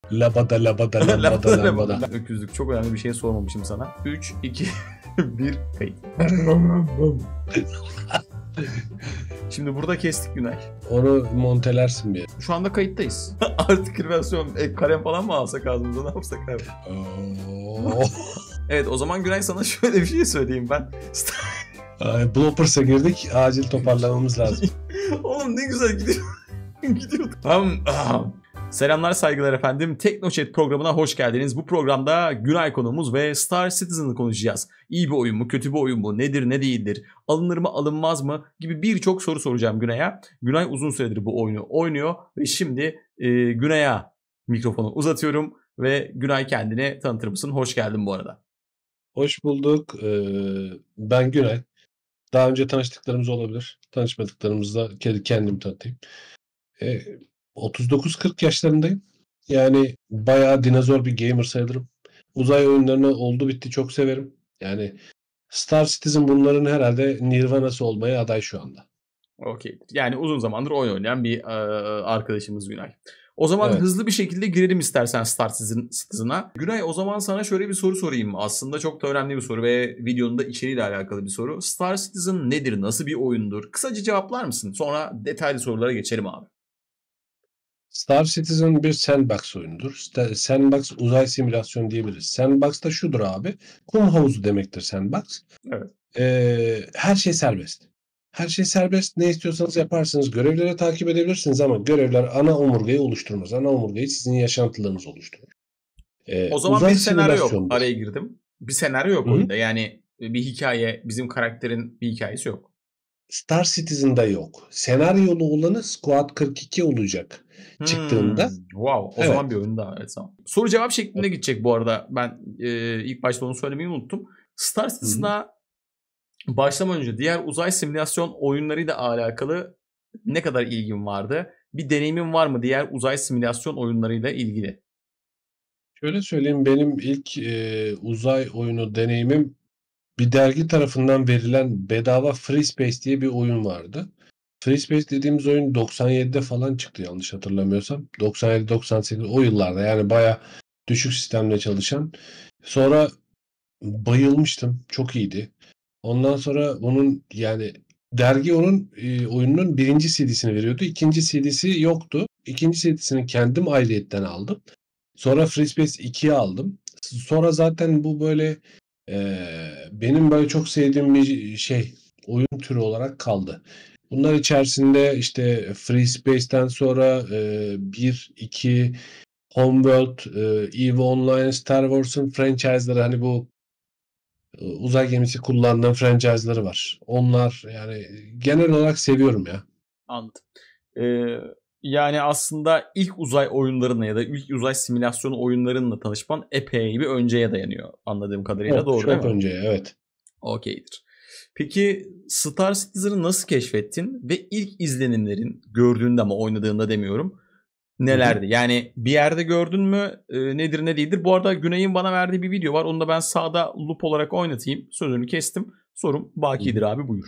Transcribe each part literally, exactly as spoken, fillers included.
Labada labada lambada Lambada lambada. lambada. Öküzlük, çok önemli bir şey sormamışım sana. üç, iki, bir kayıt. Şimdi burada kestik Günay. Onu montelersin bir. Şu anda kayıttayız. Artikülasyon, e, kalem falan mı alsak ağzımıza, ne yapsak abi? Oo. Evet, o zaman Günay sana şöyle bir şey söyleyeyim ben. Ay, Bloopers'a girdik. Acil toparlamamız lazım. Oğlum ne güzel gidiyor. Gidiyor. Tamam. Selamlar, saygılar efendim. Teknochat programına hoş geldiniz. Bu programda Günay konuğumuz ve Star Citizen'ı konuşacağız. İyi bir oyun mu, kötü bir oyun mu, nedir, ne değildir, alınır mı, alınmaz mı gibi birçok soru soracağım Günay'a. Günay uzun süredir bu oyunu oynuyor ve şimdi e, Günay'a mikrofonu uzatıyorum ve Günay, kendini tanıtır mısın? Hoş geldin bu arada. Hoş bulduk. Ee, ben Günay. Daha önce tanıştıklarımız olabilir. Tanışmadıklarımızda kendimi tanıtayım. Ee, otuz dokuz kırk yaşlarındayım. Yani bayağı dinozor bir gamer sayılırım. Uzay oyunlarını oldu bitti çok severim. Yani Star Citizen bunların herhalde Nirvana'sı olmaya aday şu anda. Okey. Yani uzun zamandır oyun oynayan bir e, arkadaşımız Günay. O zaman Evet. hızlı bir şekilde girelim istersen Star Citizen'a. Günay, o zaman sana şöyle bir soru sorayım. Aslında çok da önemli bir soru ve videonun da içeriğiyle alakalı bir soru. Star Citizen nedir? Nasıl bir oyundur? Kısaca cevaplar mısın? Sonra detaylı sorulara geçelim abi. Star Citizen bir sandbox oyunudur. Sandbox uzay simülasyon diyebiliriz. Sandbox da şudur abi. Kum havuzu demektir sandbox. Evet. Ee, her şey serbest. Her şey serbest. Ne istiyorsanız yaparsınız. Görevleri takip edebilirsiniz ama görevler ana omurgayı oluşturmaz. Ana omurgayı sizin yaşantılarınız oluşturur. Ee, O zaman uzay bir senaryo yok. simülasyondur. Araya girdim. Bir senaryo yok Hı-hı. oyunda. Yani bir hikaye, bizim karakterin bir hikayesi yok. Star Citizen'da yok. Senaryolu olanı Squad kırk iki olacak Hmm, çıktığında. wow. O Evet. zaman bir oyun daha. Evet, tamam. Soru cevap şeklinde gidecek bu arada. Ben e, ilk başta onu söylemeyi unuttum. Star Citizen'a başlamadan önce diğer uzay simülasyon oyunlarıyla alakalı ne kadar ilgin vardı? Bir deneyimin var mı diğer uzay simülasyon oyunlarıyla ilgili? Şöyle söyleyeyim, benim ilk e, uzay oyunu deneyimim bir dergi tarafından verilen bedava Free Space diye bir oyun vardı. Free Space dediğimiz oyun doksan yedide falan çıktı yanlış hatırlamıyorsam. doksan yedi doksan sekiz o yıllarda, yani bayağı düşük sistemle çalışan. Sonra bayılmıştım. Çok iyiydi. Ondan sonra bunun, yani dergi onun e, oyunun birinci C D'sini veriyordu. İkinci C D'si yoktu. İkinci C D'sini kendim ayrıyetten aldım. Sonra Free Space ikiyi aldım. Sonra zaten bu böyle e, benim böyle çok sevdiğim bir şey, oyun türü olarak kaldı. Bunlar içerisinde işte Free Space'ten sonra e, bir, iki, Homeworld, e, EVE Online, Star Wars'un franchise'ları, hani bu e, uzay gemisi kullanılan franchise'ları var. Onlar yani genel olarak seviyorum ya. Anladım. Ee, yani aslında ilk uzay oyunlarına ya da ilk uzay simülasyon oyunlarınla tanışman epey bir önceye dayanıyor anladığım kadarıyla. Çok Doğru değil çok mi? önce, evet. Okeydir. Peki Star Citizen'ı nasıl keşfettin ve ilk izlenimlerin, gördüğünde ama oynadığında demiyorum, nelerdi? Yani bir yerde gördün mü, e, nedir ne değildir? Bu arada Güney'in bana verdiği bir video var. Onu da ben sağda loop olarak oynatayım. Sözünü kestim. Sorum bakidir abi, buyur.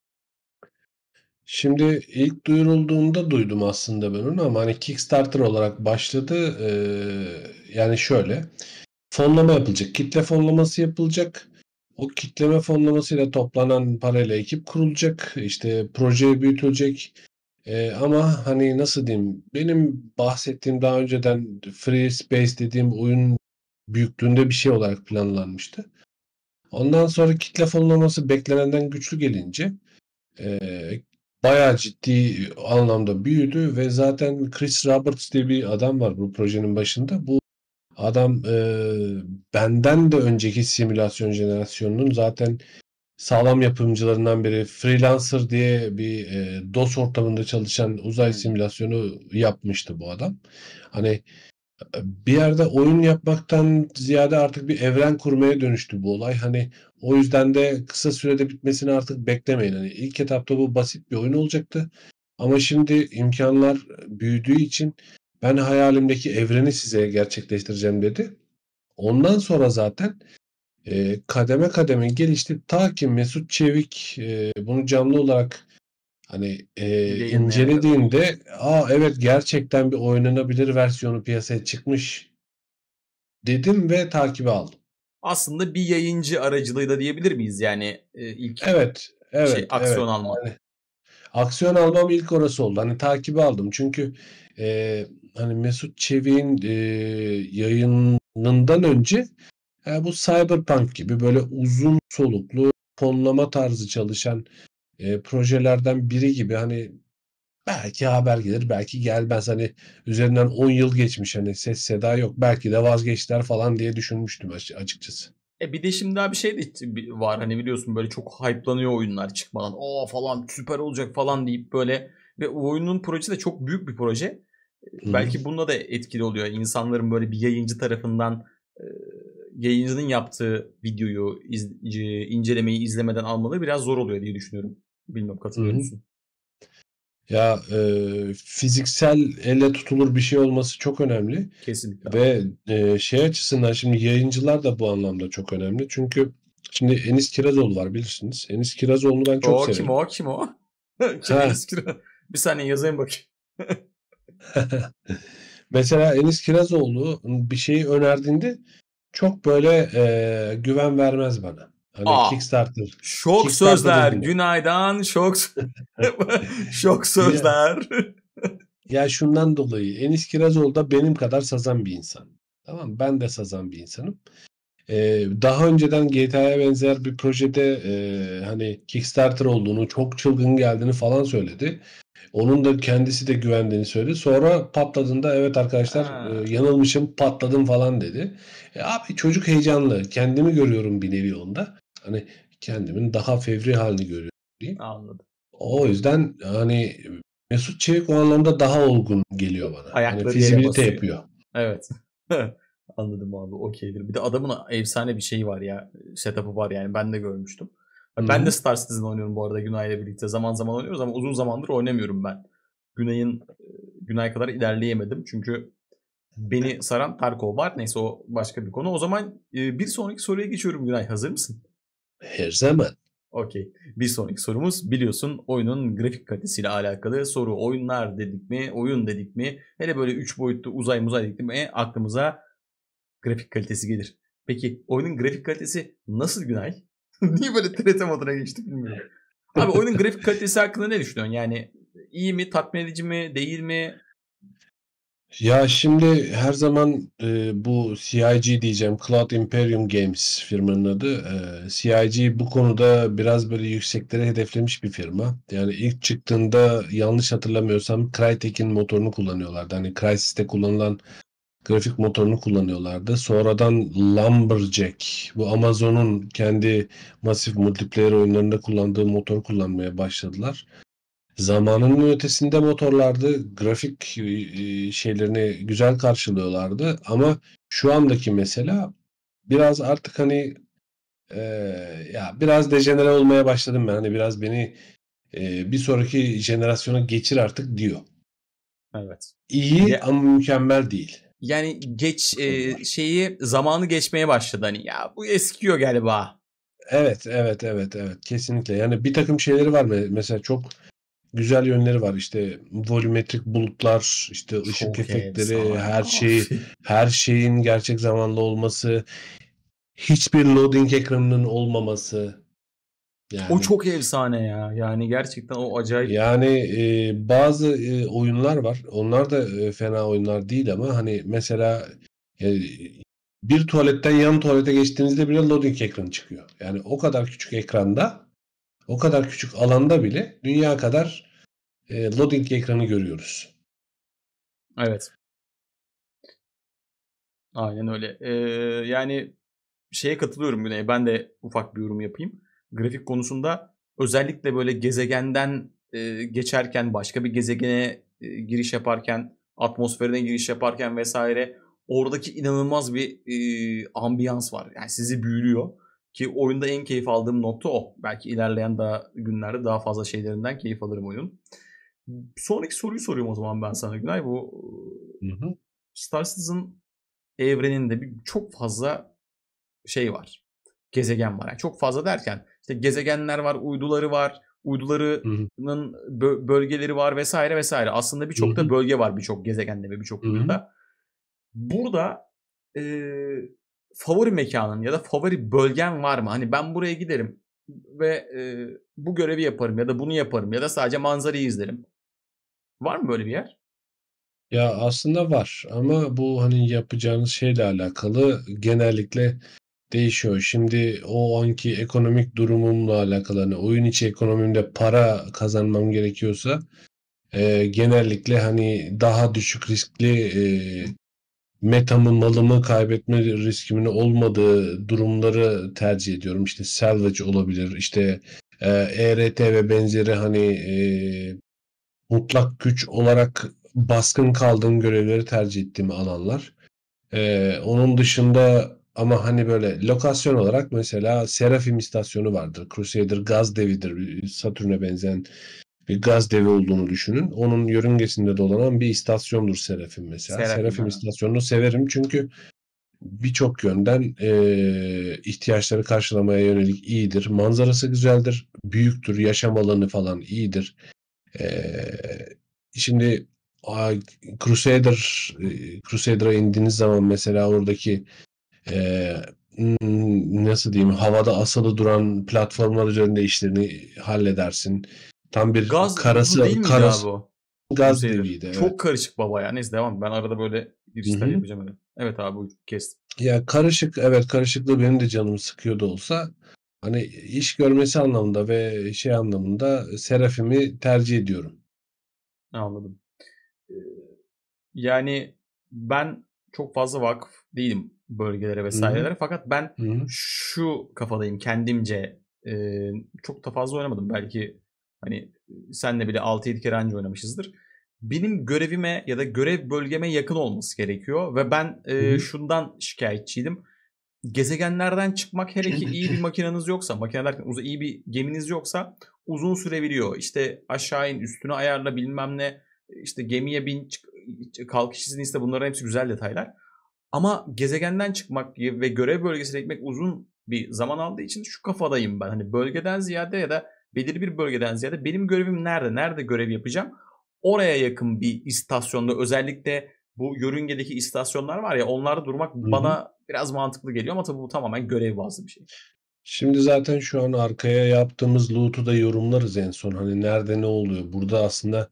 Şimdi ilk duyurulduğunda duydum aslında ben onu, ama hani Kickstarter olarak başladı. Ee, yani şöyle, fonlama yapılacak. Kitle fonlaması yapılacak. O kitleme fonlamasıyla toplanan parayla ekip kurulacak. İşte proje büyütülecek. Ee, ama hani nasıl diyeyim, benim bahsettiğim daha önceden Free Space dediğim oyun büyüklüğünde bir şey olarak planlanmıştı. Ondan sonra kitle fonlaması beklenenden güçlü gelince Eee, bayağı ciddi anlamda büyüdü ve zaten Chris Roberts diye bir adam var bu projenin başında. Bu adam eee, benden de önceki simülasyon jenerasyonunun zaten sağlam yapımcılarından biri. Freelancer diye bir eee, DOS ortamında çalışan uzay Hmm. simülasyonu yapmıştı bu adam. Hani bir yerde oyun yapmaktan ziyade artık bir evren kurmaya dönüştü bu olay. Hani o yüzden de kısa sürede bitmesini artık beklemeyin. Hani ilk etapta bu basit bir oyun olacaktı. Ama şimdi imkanlar büyüdüğü için ben hayalimdeki evreni size gerçekleştireceğim dedi. Ondan sonra zaten e, kademe kademe gelişti. Ta ki Mesut Çevik e, bunu canlı olarak hani e, Yayınlayana kadar. incelediğinde, aa evet, gerçekten bir oynanabilir versiyonu piyasaya çıkmış dedim ve takibe aldım. Aslında bir yayıncı aracılığıyla diyebilir miyiz yani e, ilk Evet, şey evet, aksiyon evet. alma? Yani aksiyon almam ilk orası oldu. Hani takibe aldım. Çünkü e, hani Mesut Çevik'in e, yayınından önce e, bu Cyberpunk gibi böyle uzun soluklu fonlama tarzı çalışan e, projelerden biri gibi hani belki haber gelir, belki gelmez. Hani üzerinden on yıl geçmiş hani ses seda yok. Belki de vazgeçtiler falan diye düşünmüştüm açıkçası. E bir de şimdi daha bir şey de var hani biliyorsun böyle çok hype'lanıyor oyunlar çıkmadan. O falan süper olacak falan deyip böyle ve o oyunun projesi de çok büyük bir proje. Hı hı. Belki bunda da etkili oluyor. İnsanların böyle bir yayıncı tarafından e, yayıncının yaptığı videoyu iz, incelemeyi izlemeden almaları biraz zor oluyor diye düşünüyorum. Bilmiyorum Hı katılıyor hı. musun? Ya e, fiziksel elle tutulur bir şey olması çok önemli Kesinlikle abi. ve e, şey açısından şimdi yayıncılar da bu anlamda çok önemli. Çünkü şimdi Enis Kirazoğlu var bilirsiniz. Enis Kirazoğlu'nu ben çok O kim severim. o kim o? Kim Ha. Enis Kira? Bir saniye yazayım bakayım. Mesela Enis Kirazoğlu bir şeyi önerdiğinde çok böyle e, güven vermez bana. Hani Aa, Kickstarter, şok Kickstarter sözler. dediğinde. Günaydın. Şok şok Ya, sözler. ya şundan dolayı Enis Kirazoğlu da benim kadar sazan bir insan. Tamam mı? Ben de sazan bir insanım. Ee, daha önceden G T A'ya benzer bir projede e, hani Kickstarter olduğunu, çok çılgın geldiğini falan söyledi. Onun da kendisi de güvendiğini söyledi. Sonra patladığında evet arkadaşlar Ha, e, yanılmışım patladım falan dedi. E, abi çocuk heyecanlı. Kendimi görüyorum bir nevi onda. Hani kendimin daha fevri halini görüyorum diyeyim. anladım. O yüzden hani Mesut Çevik o anlamda daha olgun geliyor bana. Hani Ayakları yere fizibilite basıyor. yapıyor. Evet. Anladım abi. Okeydir. Bir de adamın efsane bir şeyi var ya. Setup'ı var yani. Ben de görmüştüm. Hı Ben de hı. Star Citizen oynuyorum bu arada Günay'la birlikte. Zaman zaman oynuyoruz ama uzun zamandır oynamıyorum ben. Günay'ın e, Günay kadar ilerleyemedim. Çünkü beni saran Tarkov var. Neyse o başka bir konu. O zaman e, bir sonraki soruya geçiyorum Günay. Hazır mısın? Her zaman. Okey. Bir sonraki sorumuz biliyorsun oyunun grafik kalitesiyle alakalı soru. Oyunlar dedik mi, oyun dedik mi, hele böyle üç boyutlu uzay muzay dedik mi aklımıza grafik kalitesi gelir. Peki oyunun grafik kalitesi nasıl Günay? Niye böyle T R T moduna geçtik bilmiyorum. Abi oyunun grafik kalitesi hakkında ne düşünüyorsun? Yani iyi mi, tatmin edici mi, değil mi? Ya şimdi her zaman e, bu C I G diyeceğim. Cloud Imperium Games firmanın adı. E, C I G bu konuda biraz böyle yükseklere hedeflemiş bir firma. Yani ilk çıktığında yanlış hatırlamıyorsam Crytek'in motorunu kullanıyorlardı. Hani Crysis'te kullanılan grafik motorunu kullanıyorlardı. Sonradan Lumberjack, bu Amazon'un kendi masif multiplayer oyunlarında kullandığı motor kullanmaya başladılar. Zamanının ötesinde motorlardı. Grafik e, şeylerini güzel karşılıyorlardı. Ama şu andaki mesela biraz artık hani e, ya biraz dejenere olmaya başladım ben. Hani biraz beni e, bir sonraki jenerasyona geçir artık diyor. Evet. İyi Ya, ama mükemmel değil. yani geç Sorun e, var. şeyi zamanı geçmeye başladı hani ya bu eskiyor galiba. Evet, evet, evet, evet. Kesinlikle. Yani bir takım şeyleri var. Me- Mesela çok güzel yönleri var. İşte volümetrik bulutlar, işte ışık Çok efektleri, efsane her şeyi, abi. her şeyin gerçek zamanlı olması, hiçbir loading ekranının olmaması. O Yani çok efsane ya. Yani gerçekten o acayip. yani e, bazı e, oyunlar var. Onlar da e, fena oyunlar değil ama hani mesela e, bir tuvaletten yan tuvalete geçtiğinizde bile loading ekranı çıkıyor. Yani o kadar küçük ekranda, o kadar küçük alanda bile dünya kadar e, loading ekranı görüyoruz. Evet. Aynen öyle. Ee, yani şeye katılıyorum Güney. Ben de ufak bir yorum yapayım. Grafik konusunda özellikle böyle gezegenden e, geçerken, başka bir gezegene e, giriş yaparken, atmosferine giriş yaparken vesaire oradaki inanılmaz bir e, ambiyans var. Yani sizi büyülüyor. Ki oyunda en keyif aldığım nokta o. Belki ilerleyen daha günlerde daha fazla şeylerinden keyif alırım oyunun. Sonraki soruyu soruyorum o zaman ben sana Günay. Bu Hı hı. Star Citizen evreninde bir, çok fazla şey var. Gezegen var. Yani çok fazla derken işte gezegenler var, uyduları var, Hı hı. uydularının bö- bölgeleri var vesaire vesaire. Aslında Hı birçok da hı. bölge var birçok gezegende ve birçok Hı hı. uyduda. Burada e, favori mekanın ya da favori bölgen var mı? Hani ben buraya giderim ve e, bu görevi yaparım ya da bunu yaparım ya da sadece manzarayı izlerim. Var mı böyle bir yer? Ya, aslında var ama bu, hani, yapacağınız şeyle alakalı genellikle değişiyor. Şimdi o anki ekonomik durumumla alakalı, hani, oyun içi ekonomimde para kazanmam gerekiyorsa, eee, genellikle, hani, daha düşük riskli, eee, metamı, malımı kaybetme riskimin olmadığı durumları tercih ediyorum. İşte, salvage olabilir, işte, eee, E R T ve benzeri, hani, eee, mutlak güç olarak baskın kaldığım görevleri tercih ettiğim alanlar. Eee, onun dışında ama, hani, böyle lokasyon olarak mesela Seraphim istasyonu vardır. Crusader gaz devidir. Bir Satürn'e benzeyen bir gaz devi olduğunu düşünün. Onun yörüngesinde dolanan bir istasyondur Seraphim mesela. Seraphim Seraphim ha. istasyonunu severim çünkü birçok yönden, eee, ihtiyaçları karşılamaya yönelik iyidir. Manzarası güzeldir, büyüktür, yaşam alanı falan iyidir. Eee, şimdi a Crusader, eee, Crusader'a indiğiniz zaman mesela oradaki, eee, ımm, nasıl diyeyim, havada asılı duran platformlar üzerinde işlerini halledersin. Tam bir Gaz bu karası değil miydi abi karas o? gaz Crusader. deviydi, evet. Çok karışık baba ya. Neyse devam. Ben arada böyle Hı girişler hı. yapacağım öyle. Evet abi buyur. Kestim. Ya, karışık, evet, karışıklığı benim de canımı sıkıyor da olsa, hani, iş görmesi anlamında ve şey anlamında Seraphim'i tercih ediyorum. Anladım. Ee, Yani ben çok fazla vakıf değilim bölgelere Hı hı. vesairelere. Fakat ben Hı hı. şu kafadayım kendimce. Ee, çok da fazla oynamadım. Belki hani senle bile altı yedi kere anca oynamışızdır. Benim görevime ya da görev bölgeme yakın olması gerekiyor. Ve ben Hı e, hı. şundan şikayetçiydim. Gezegenlerden çıkmak hele ki iyi bir makineniz yoksa, makine derken uz- iyi bir geminiz yoksa uzun sürebiliyor. İşte aşağı in, üstünü ayarla bilmem ne, işte gemiye bin, çık- kalkış izni iste, bunların hepsi güzel detaylar. Ama gezegenden çıkmak ve görev bölgesine gitmek uzun bir zaman aldığı için şu kafadayım ben. Hani bölgeden ziyade ya da belirli bir bölgeden ziyade benim görevim nerede, nerede görev yapacağım? Oraya yakın bir istasyonda, özellikle bu yörüngedeki istasyonlar var ya, onlarda durmak Hı hı. bana biraz mantıklı geliyor ama tabii bu tamamen görev bazlı bir şey. Şimdi zaten şu an arkaya yaptığımız loot'u da yorumlarız en son. Hani nerede ne oluyor? Burada aslında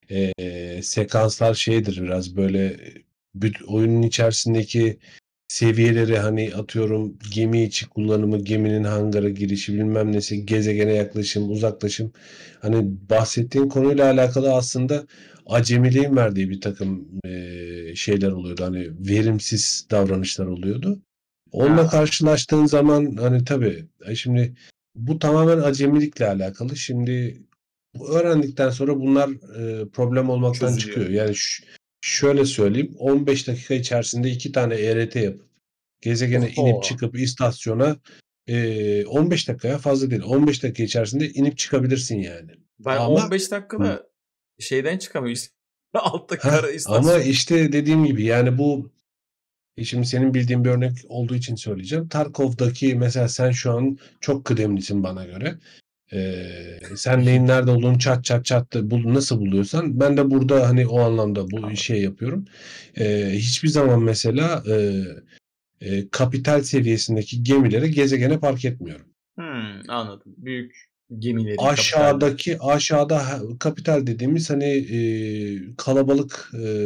eee, sekanslar şeydir biraz böyle büt- oyunun içerisindeki seviyeleri hani atıyorum gemi içi kullanımı, geminin hangara girişi bilmem nesi, gezegene yaklaşım, uzaklaşım. Hani bahsettiğin konuyla alakalı aslında acemiliğin verdiği bir takım eee, şeyler oluyordu. Hani verimsiz davranışlar oluyordu. Onunla Ha, karşılaştığın zaman hani tabii e, şimdi bu tamamen acemilikle alakalı. Şimdi bu öğrendikten sonra bunlar e, problem olmaktan çözülüyor. çıkıyor. Yani ş- şöyle söyleyeyim on beş dakika içerisinde iki tane E R T yapıp gezegene inip Oho. çıkıp istasyona e, on beş dakikaya fazla değil. on beş dakika içerisinde inip çıkabilirsin yani. Ben Ama on beş dakikada şeyden çıkamıyoruz. Altta ha kara ama istasyon. işte dediğim gibi yani bu E şimdi senin bildiğin bir örnek olduğu için söyleyeceğim. Tarkov'daki mesela sen şu an çok kıdemlisin bana göre. Ee, sen neyin nerede olduğunu çat çat çat da bul, nasıl buluyorsan ben de burada hani o anlamda bu Anladım. şey yapıyorum. Ee, hiçbir zaman mesela e, e, kapital seviyesindeki gemileri gezegene park etmiyorum. Hmm, anladım. Büyük gemileri, kapitaller. Aşağıdaki aşağıda ha- kapital dediğimiz hani e, kalabalık e,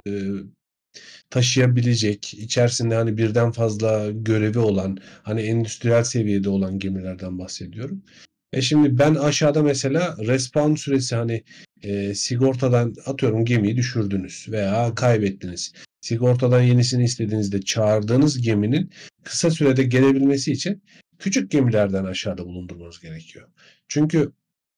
taşıyabilecek, içerisinde hani birden fazla görevi olan, hani endüstriyel seviyede olan gemilerden bahsediyorum. E şimdi ben aşağıda mesela respawn süresi hani e, sigortadan atıyorum gemiyi düşürdünüz Hı veya hı. kaybettiniz. Sigortadan yenisini istediğinizde çağırdığınız geminin kısa sürede gelebilmesi için küçük gemilerden aşağıda bulundurmanız gerekiyor. Çünkü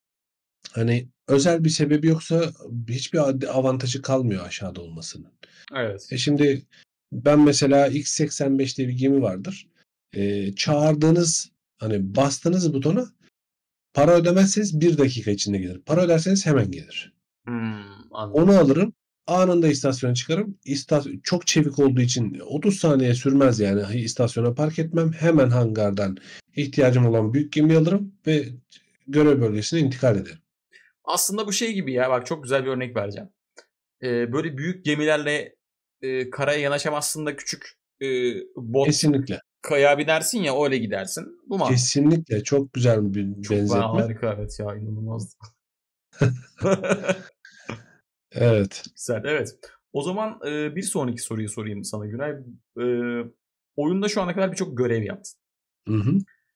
hani özel bir sebebi yoksa hiçbir avantajı kalmıyor aşağıda olmasının. Evet. E şimdi ben mesela X seksen beş diye bir gemi vardır. Eee, çağırdığınız hani bastığınız butona para ödemezseniz bir dakika içinde gelir. Para öderseniz hemen gelir. Hmm, Onu anladım. alırım. Anında istasyona çıkarım. İstasyon, çok çevik olduğu için otuz saniye sürmez yani istasyona park etmem. Hemen hangardan ihtiyacım olan büyük gemiyi alırım ve görev bölgesine intikal ederim. Aslında bu şey gibi ya. Bak çok güzel bir örnek vereceğim. Ee, böyle büyük gemilerle e, karaya yanaşamazsın da küçük e, bot Kesinlikle. kaya binersin ya, öyle gidersin. Bu mantık. Kesinlikle. Çok güzel bir Çok ben benzetme. harika, evet ya, inanılmaz. Evet. Güzel, evet. O zaman e, bir sonraki soruyu sorayım sana Günay. E, oyunda şu ana kadar birçok görev yaptın. Hı hı.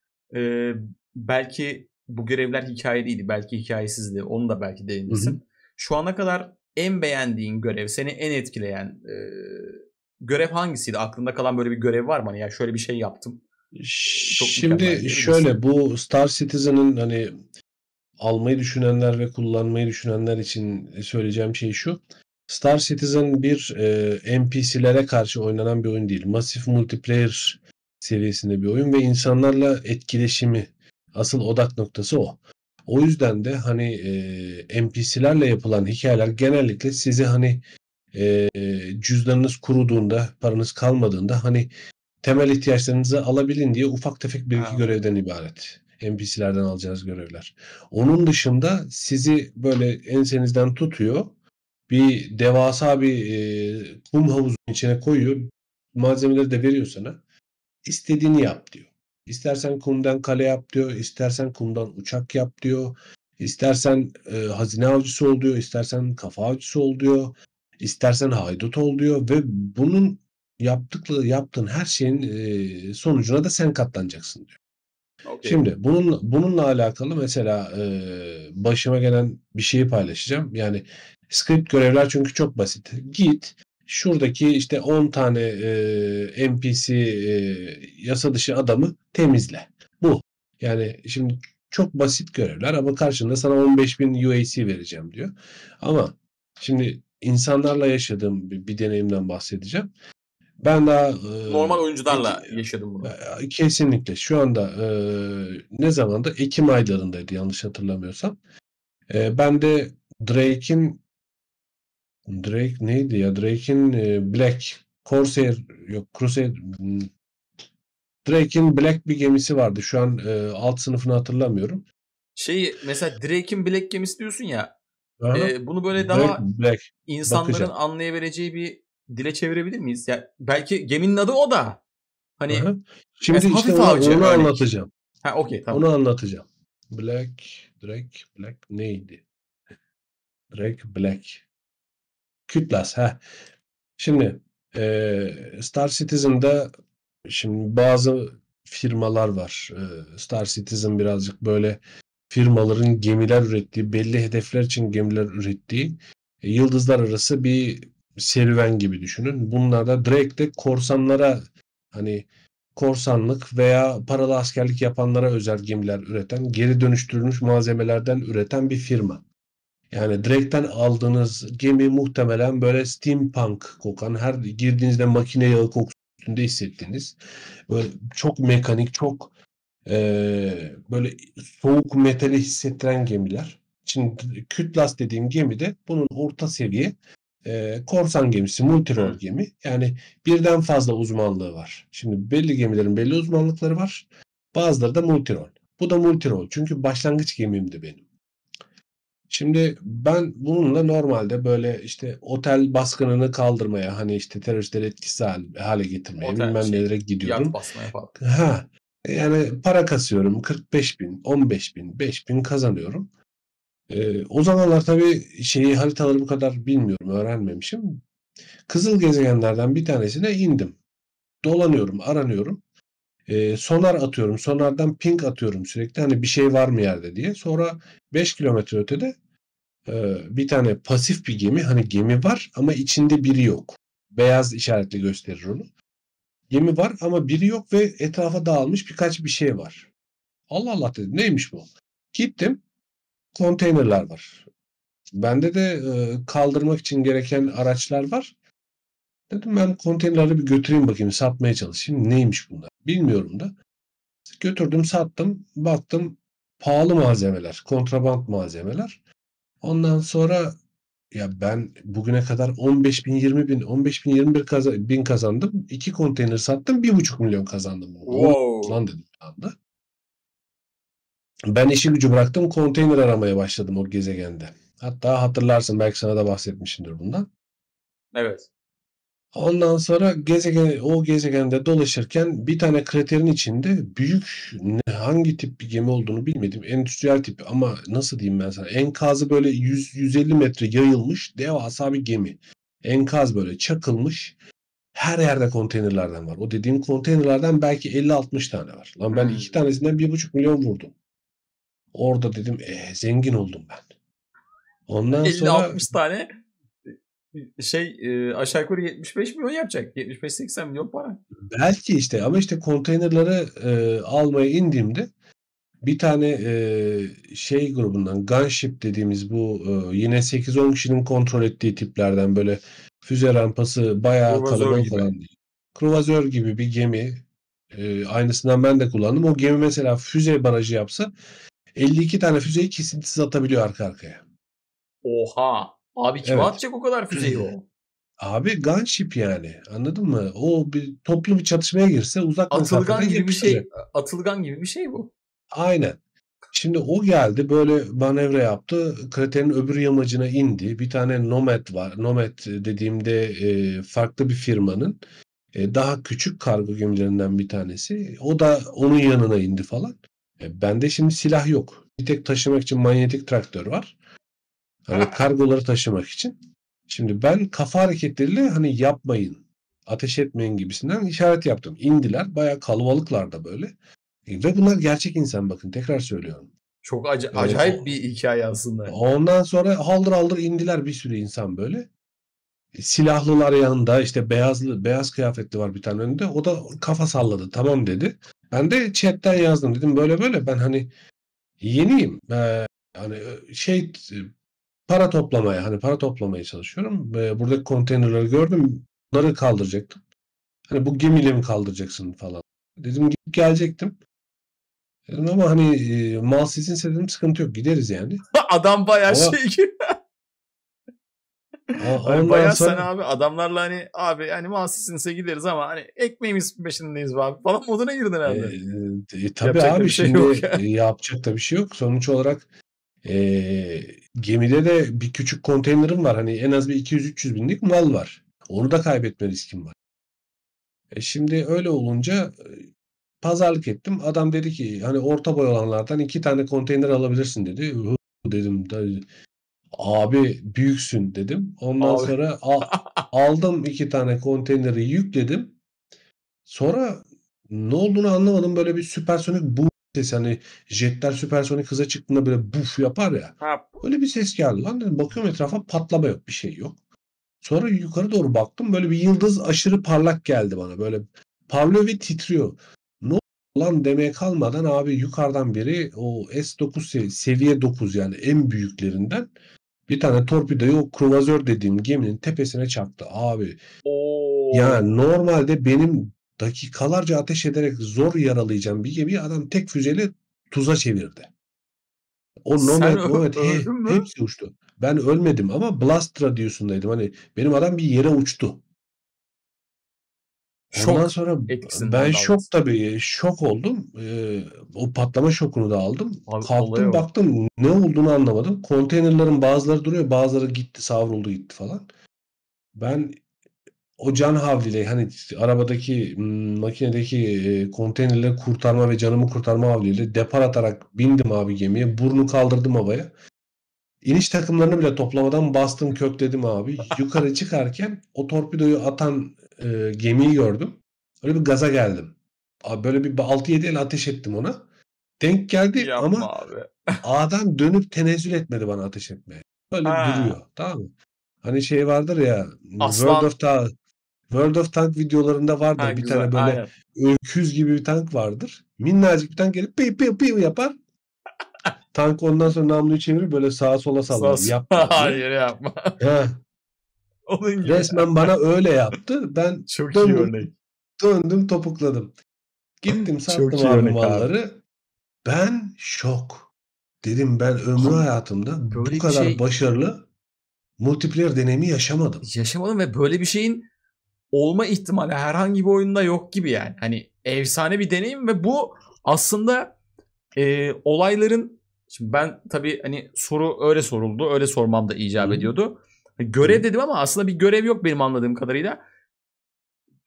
E, belki bu görevler hikayeliydi, belki hikayesizdi. Onu da belki Hı hı. değinirsin. Şu ana kadar en beğendiğin görev, seni en etkileyen e, görev hangisiydi? Aklında kalan böyle bir görev var mı? Hani ya şöyle bir şey yaptım, çok mükemmel Şimdi diyebilirsin. şöyle, bu Star Citizen'ın hani almayı düşünenler ve kullanmayı düşünenler için söyleyeceğim şey şu. Star Citizen bir e, N P C'lere karşı oynanan bir oyun değil. Masif multiplayer seviyesinde bir oyun ve insanlarla etkileşimi, asıl odak noktası o. O yüzden de hani e, N P C'lerle yapılan hikayeler genellikle sizi hani e, cüzdanınız kuruduğunda, paranız kalmadığında hani temel ihtiyaçlarınızı alabilin diye ufak tefek bir iki Anladım. görevden ibaret. N P C'lerden alacağınız görevler. Onun dışında sizi böyle ensenizden tutuyor. Bir devasa bir e, kum havuzunun içine koyuyor. Malzemeleri de veriyor sana. İstediğini yap diyor. İstersen kumdan kale yap diyor. İstersen kumdan uçak yap diyor. İstersen e, hazine avcısı ol diyor. İstersen kafa avcısı ol diyor. İstersen haydut ol diyor ve bunun yaptıkları yaptığın her şeyin e, sonucuna da sen katlanacaksın diyor. Okay. Şimdi bunun bununla alakalı mesela e, başıma gelen bir şeyi paylaşacağım. Yani script görevler çünkü çok basit. Git şuradaki işte on tane e, N P C e, yasa dışı adamı temizle. Bu. Yani şimdi çok basit görevler ama karşında sana on beş bin U A C vereceğim diyor. Ama şimdi insanlarla yaşadığım bir, bir deneyimden bahsedeceğim. Ben daha Normal e, ek, oyuncularla yaşadım bunu. e, kesinlikle şu anda e, ne zamanda? Ekim aylarındaydı yanlış hatırlamıyorsam. E, ben de Drake'in Drake neydi ya? Drake'in e, Black Corsair yok Crusader hmm, Drake'in Black bir gemisi vardı. Şu an e, alt sınıfını hatırlamıyorum. Şeyi mesela Drake'in Black gemisi diyorsun ya. Aha. E, bunu böyle Black daha Black insanların bakacağım. anlayabileceği bir dile çevirebilir miyiz? Ya belki geminin adı o da. Aha. Hani Şimdi mesela işte hafif onu avcı onu örnek. anlatacağım. Ha, okey, Onu tamam. anlatacağım. Black Drake Black neydi? Drake Black. Kütlas. Ha. Şimdi eee, Star Citizen'da şimdi bazı firmalar var. Eee, Star Citizen birazcık böyle firmaların gemiler ürettiği, belli hedefler için gemiler ürettiği e, yıldızlar arası bir serüven gibi düşünün. Bunlarda direkt de korsanlara hani korsanlık veya paralı askerlik yapanlara özel gemiler üreten, geri dönüştürülmüş malzemelerden üreten bir firma. Yani direkten aldığınız gemi muhtemelen böyle steampunk kokan, her girdiğinizde makine yağı kokusu üstünde hissettiğiniz, böyle çok mekanik, çok eee, böyle soğuk metali hissettiren gemiler. Şimdi Kütlas dediğim gemi de bunun orta seviye eee, korsan gemisi, multirol Hı. gemi. Yani birden fazla uzmanlığı var. Şimdi belli gemilerin belli uzmanlıkları var. Bazıları da multirol. Bu da multirol çünkü başlangıç gemimdi benim. Şimdi ben bununla normalde böyle işte otel baskınını kaldırmaya hani işte teröristleri etkisiz hal- hale getirmeye Otel bilmem şey nelere yat gidiyordum. basmaya falan. Ha, yani para kasıyorum kırk beş bin, on beş bin, beş bin kazanıyorum. Ee, o zamanlar tabii şeyi haritaları bu kadar bilmiyorum, öğrenmemişim. Kızıl gezegenlerden bir tanesine indim. Dolanıyorum, aranıyorum. Ee, sonar atıyorum. Sonardan ping atıyorum sürekli. Hani bir şey var mı yerde diye. Sonra beş kilometre ötede Ee, bir tane pasif bir gemi. Hani gemi var ama içinde biri yok. Beyaz işaretli gösterir onu. Gemi var ama biri yok ve etrafa dağılmış birkaç bir şey var. Allah Allah dedim. Neymiş bu? Gittim. Konteynerler var. Bende de e, kaldırmak için gereken araçlar var. Dedim ben konteynerleri bir götüreyim bakayım. Satmaya çalışayım. Neymiş bunlar? Bilmiyorum da. Götürdüm sattım. Baktım pahalı malzemeler. Kontraband malzemeler. Ondan sonra ya ben bugüne kadar on beş bin, yirmi bin, on beş bin, yirmi bir kaza- bin kazandım. İki konteyner sattım, bir buçuk milyon kazandım. Ne oluyor Wow. lan dedim bir anda. Ben işi gücü bıraktım, konteyner aramaya başladım o gezegende. Hatta hatırlarsın belki sana da bahsetmişimdir bundan. Evet. Ondan sonra gezegen o gezegende dolaşırken bir tane kraterin içinde büyük ne, hangi tip bir gemi olduğunu bilmedim. Endüstriyel tip ama nasıl diyeyim ben sana? Enkazı böyle yüz yüz elli metre yayılmış devasa bir gemi. Enkaz böyle çakılmış. Her yerde konteynerlerden var. O dediğim konteynerlerden belki elli altmış tane var. Lan ben Hmm. iki tanesinden bir buçuk milyon vurdum. Orada dedim e, zengin oldum ben. Ondan elli sonra altmış tane şey e, aşağı yukarı yetmiş beş milyon yapacak. yetmiş beş seksen milyon para. belki işte ama işte konteynerları e, almaya indiğimde bir tane e, şey grubundan Gunship dediğimiz bu e, yine sekiz on kişinin kontrol ettiği tiplerden böyle füze rampası bayağı Kruvazör kalabalık gibi. olan kruvazör gibi bir gemi. E, aynısından ben de kullandım. O gemi mesela füze barajı yapsa elli iki tane füzeyi kesintisiz atabiliyor arka arkaya. Oha. Abi kime Evet. atacak o kadar füzeyi o? Abi gunship yani. Anladın mı? O bir toplu bir çatışmaya girse uzak mesafeden Atılgan gibi bir şey. yapıştıracak. Atılgan gibi bir şey bu. Aynen. Şimdi o geldi böyle manevra yaptı. Kraterin öbür yamacına indi. Bir tane Nomad var. Nomad dediğimde e, farklı bir firmanın e, daha küçük kargo gemilerinden bir tanesi. O da onun yanına indi falan. E, bende şimdi silah yok. Bir tek taşımak için manyetik traktör var. Hani kargoları taşımak için. Şimdi ben kafa hareketleriyle hani yapmayın, ateş etmeyin gibisinden işaret yaptım. İndiler. Bayağı kalabalıklar da böyle. E, ve bunlar gerçek insan bakın tekrar söylüyorum. Çok ac- E, o, acayip bir hikaye aslında. ondan sonra haldır haldır indiler bir sürü insan böyle. E, silahlılar yanında işte beyazlı beyaz kıyafetli var bir tane önünde. O da kafa salladı. Tamam dedi. Ben de chatten yazdım dedim böyle böyle ben hani yeniyim. E, hani şey para toplamaya hani para toplamaya çalışıyorum. E, buradaki konteynerleri gördüm. Bunları kaldıracaktım. Hani bu gemiyle mi kaldıracaksın falan. Dedim gidip gelecektim. Dedim ama hani e, mal sizinse dedim sıkıntı yok gideriz yani. Adam bayağı Ama şey gibi. a- Hani ondan bayağı sen sonra abi adamlarla hani abi hani mahsussinse gideriz ama hani ekmeğimiz peşindeyiz be abi falan moduna girdin e, herhalde. e, tabii Yapacak da abi bir şey yok şimdi e, ya. yapacak da bir şey yok. Sonuç olarak e, gemide de bir küçük konteynerim var. Hani en az bir iki yüz üç yüz binlik mal var. Onu da kaybetme riskim var. E şimdi öyle olunca e, pazarlık ettim. Adam dedi ki hani orta boy olanlardan iki tane konteyner alabilirsin dedi. Hı, dedim da abi büyüksün dedim. Ondan Abi. sonra al- aldım iki tane konteyneri yükledim. Sonra ne olduğunu anlamadım. Böyle bir süpersonik bu ses hani jetler süpersonik hıza çıktığında böyle buf yapar ya. Ha, Öyle bir ses geldi lan dedim. Bakıyorum etrafa patlama yok bir şey yok. Sonra yukarı doğru baktım. Böyle bir yıldız aşırı parlak geldi bana. Böyle parlıyor ve titriyor. Ne oldu lan demeye kalmadan abi yukarıdan biri o S dokuz sev- seviye dokuz yani en büyüklerinden bir tane torpidoyu o kruvazör dediğim geminin tepesine çaktı abi. Yani Oo. normalde benim dakikalarca ateş ederek zor yaralayacağım bir gemiyi adam tek füzeyle tuza çevirdi. O Sen Nomad, ö- Nomad he, öldün mü? hepsi uçtu. Ben ölmedim ama Blast Radius'undaydım. Hani benim adam bir yere uçtu. Ondan Şok sonra ben etkisinden şok daldınız. tabii şok oldum. Ee, o patlama şokunu da aldım. Abi olaya Kalktım bak. baktım ne olduğunu anlamadım. Konteynerlerin bazıları duruyor bazıları gitti savruldu gitti falan. Ben o can havliyle hani arabadaki m, makinedeki e, konteynerleri kurtarma ve canımı kurtarma havliyle depar atarak bindim abi gemiye. Burnu kaldırdım havaya. İniş takımlarını bile toplamadan bastım kökledim abi. Yukarı çıkarken o torpidoyu atan e, gemiyi gördüm. Öyle bir gaza geldim. Abi böyle bir altı yedi el ateş ettim ona. Denk geldi Yapma ama abi. A'dan dönüp tenezzül etmedi bana ateş etmeye. Böyle Ha. duruyor. Tamam mı? Hani şey vardır ya World Aslan. of Ta World of Tank videolarında Ha vardır. Bir güzel. tane böyle Aynen. öküz gibi bir tank vardır. Minnacık bir tank gelip piu piu piu yapar. Tank ondan sonra namluyu çevirir böyle sağa sola sallar. Sas. Yapma diye. Hayır yapma. Heh, Onun gibi. resmen bana öyle yaptı. Ben Çok iyi döndüm örnek. döndüm topukladım. Gittim Çok sattım iyi abi örnek abi. malları. Ben şok. Dedim ben ömrü Abi hayatımda bu böyle bir kadar şey başarılı multiplayer deneyimi yaşamadım. yaşamadım ve böyle bir şeyin olma ihtimali herhangi bir oyunda yok gibi yani. Hani efsane bir deneyim ve bu aslında e, olayların şimdi ben tabii hani soru öyle soruldu. Öyle sormam da icap Hı? ediyordu. Görev Hı? dedim ama aslında bir görev yok benim anladığım kadarıyla.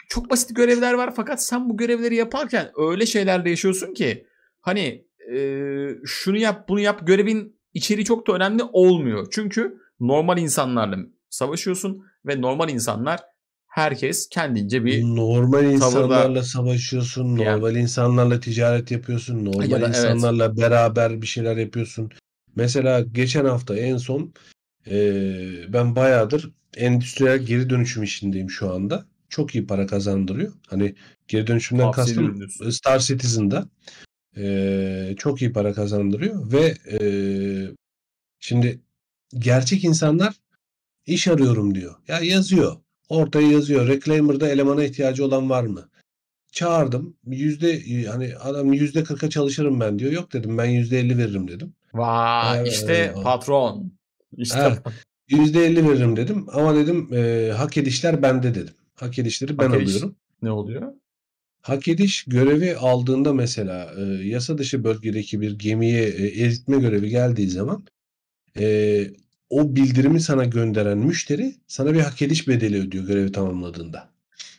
çok basit görevler var fakat sen bu görevleri yaparken öyle şeylerle yaşıyorsun ki hani e, şunu yap bunu yap görevin içeriği çok da önemli olmuyor. Çünkü normal insanlarla savaşıyorsun ve normal insanlar herkes kendince bir Normal tavırda insanlarla savaşıyorsun, yani normal insanlarla ticaret yapıyorsun, ya normal da evet. insanlarla beraber bir şeyler yapıyorsun. Mesela geçen hafta en son eee, ben bayağıdır endüstriyel geri dönüşüm işindeyim şu anda. Çok iyi para kazandırıyor. Hani geri dönüşümden Tavsiye kastım ediyorum diyorsun. Star Citizen'da eee, çok iyi para kazandırıyor ve eee, şimdi gerçek insanlar iş arıyorum diyor. Ya yazıyor. Ortaya yazıyor. Reclaimer'da elemana ihtiyacı olan var mı? Çağırdım. Yüzde hani adam yüzde kırka çalışırım ben diyor. Yok dedim ben yüzde elli veririm dedim. Vay Eee, işte patron. İşte eh, yüzde elli veririm dedim. Ama dedim eee, hak edişler bende dedim. Hak edişleri ben hak ediş alıyorum. ne oluyor? Hak ediş görevi aldığında mesela eee, yasa dışı bölgedeki bir gemiye e, eritme görevi geldiği zaman eee, o bildirimi sana gönderen müşteri sana bir hak ediş bedeli ödüyor görevi tamamladığında.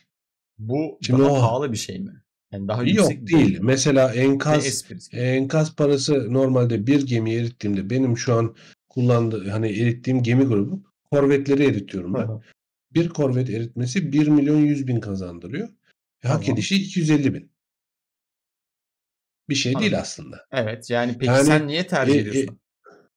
Bu Şimdi daha o pahalı bir şey mi? Yani daha yüksek yok bir şey değil. mi? Mesela Ne enkaz esprisi? enkaz parası normalde bir gemiyi erittiğimde benim şu an kullandığı hani erittiğim gemi grubu korvetleri eritiyorum Hı ben. hı. Bir korvet eritmesi bir milyon yüz bin kazandırıyor. E, hak Tamam. edişi iki yüz elli bin. Bir şey değil Anladım. aslında. Evet yani peki sen Yani niye e, tercih e, ediyorsun?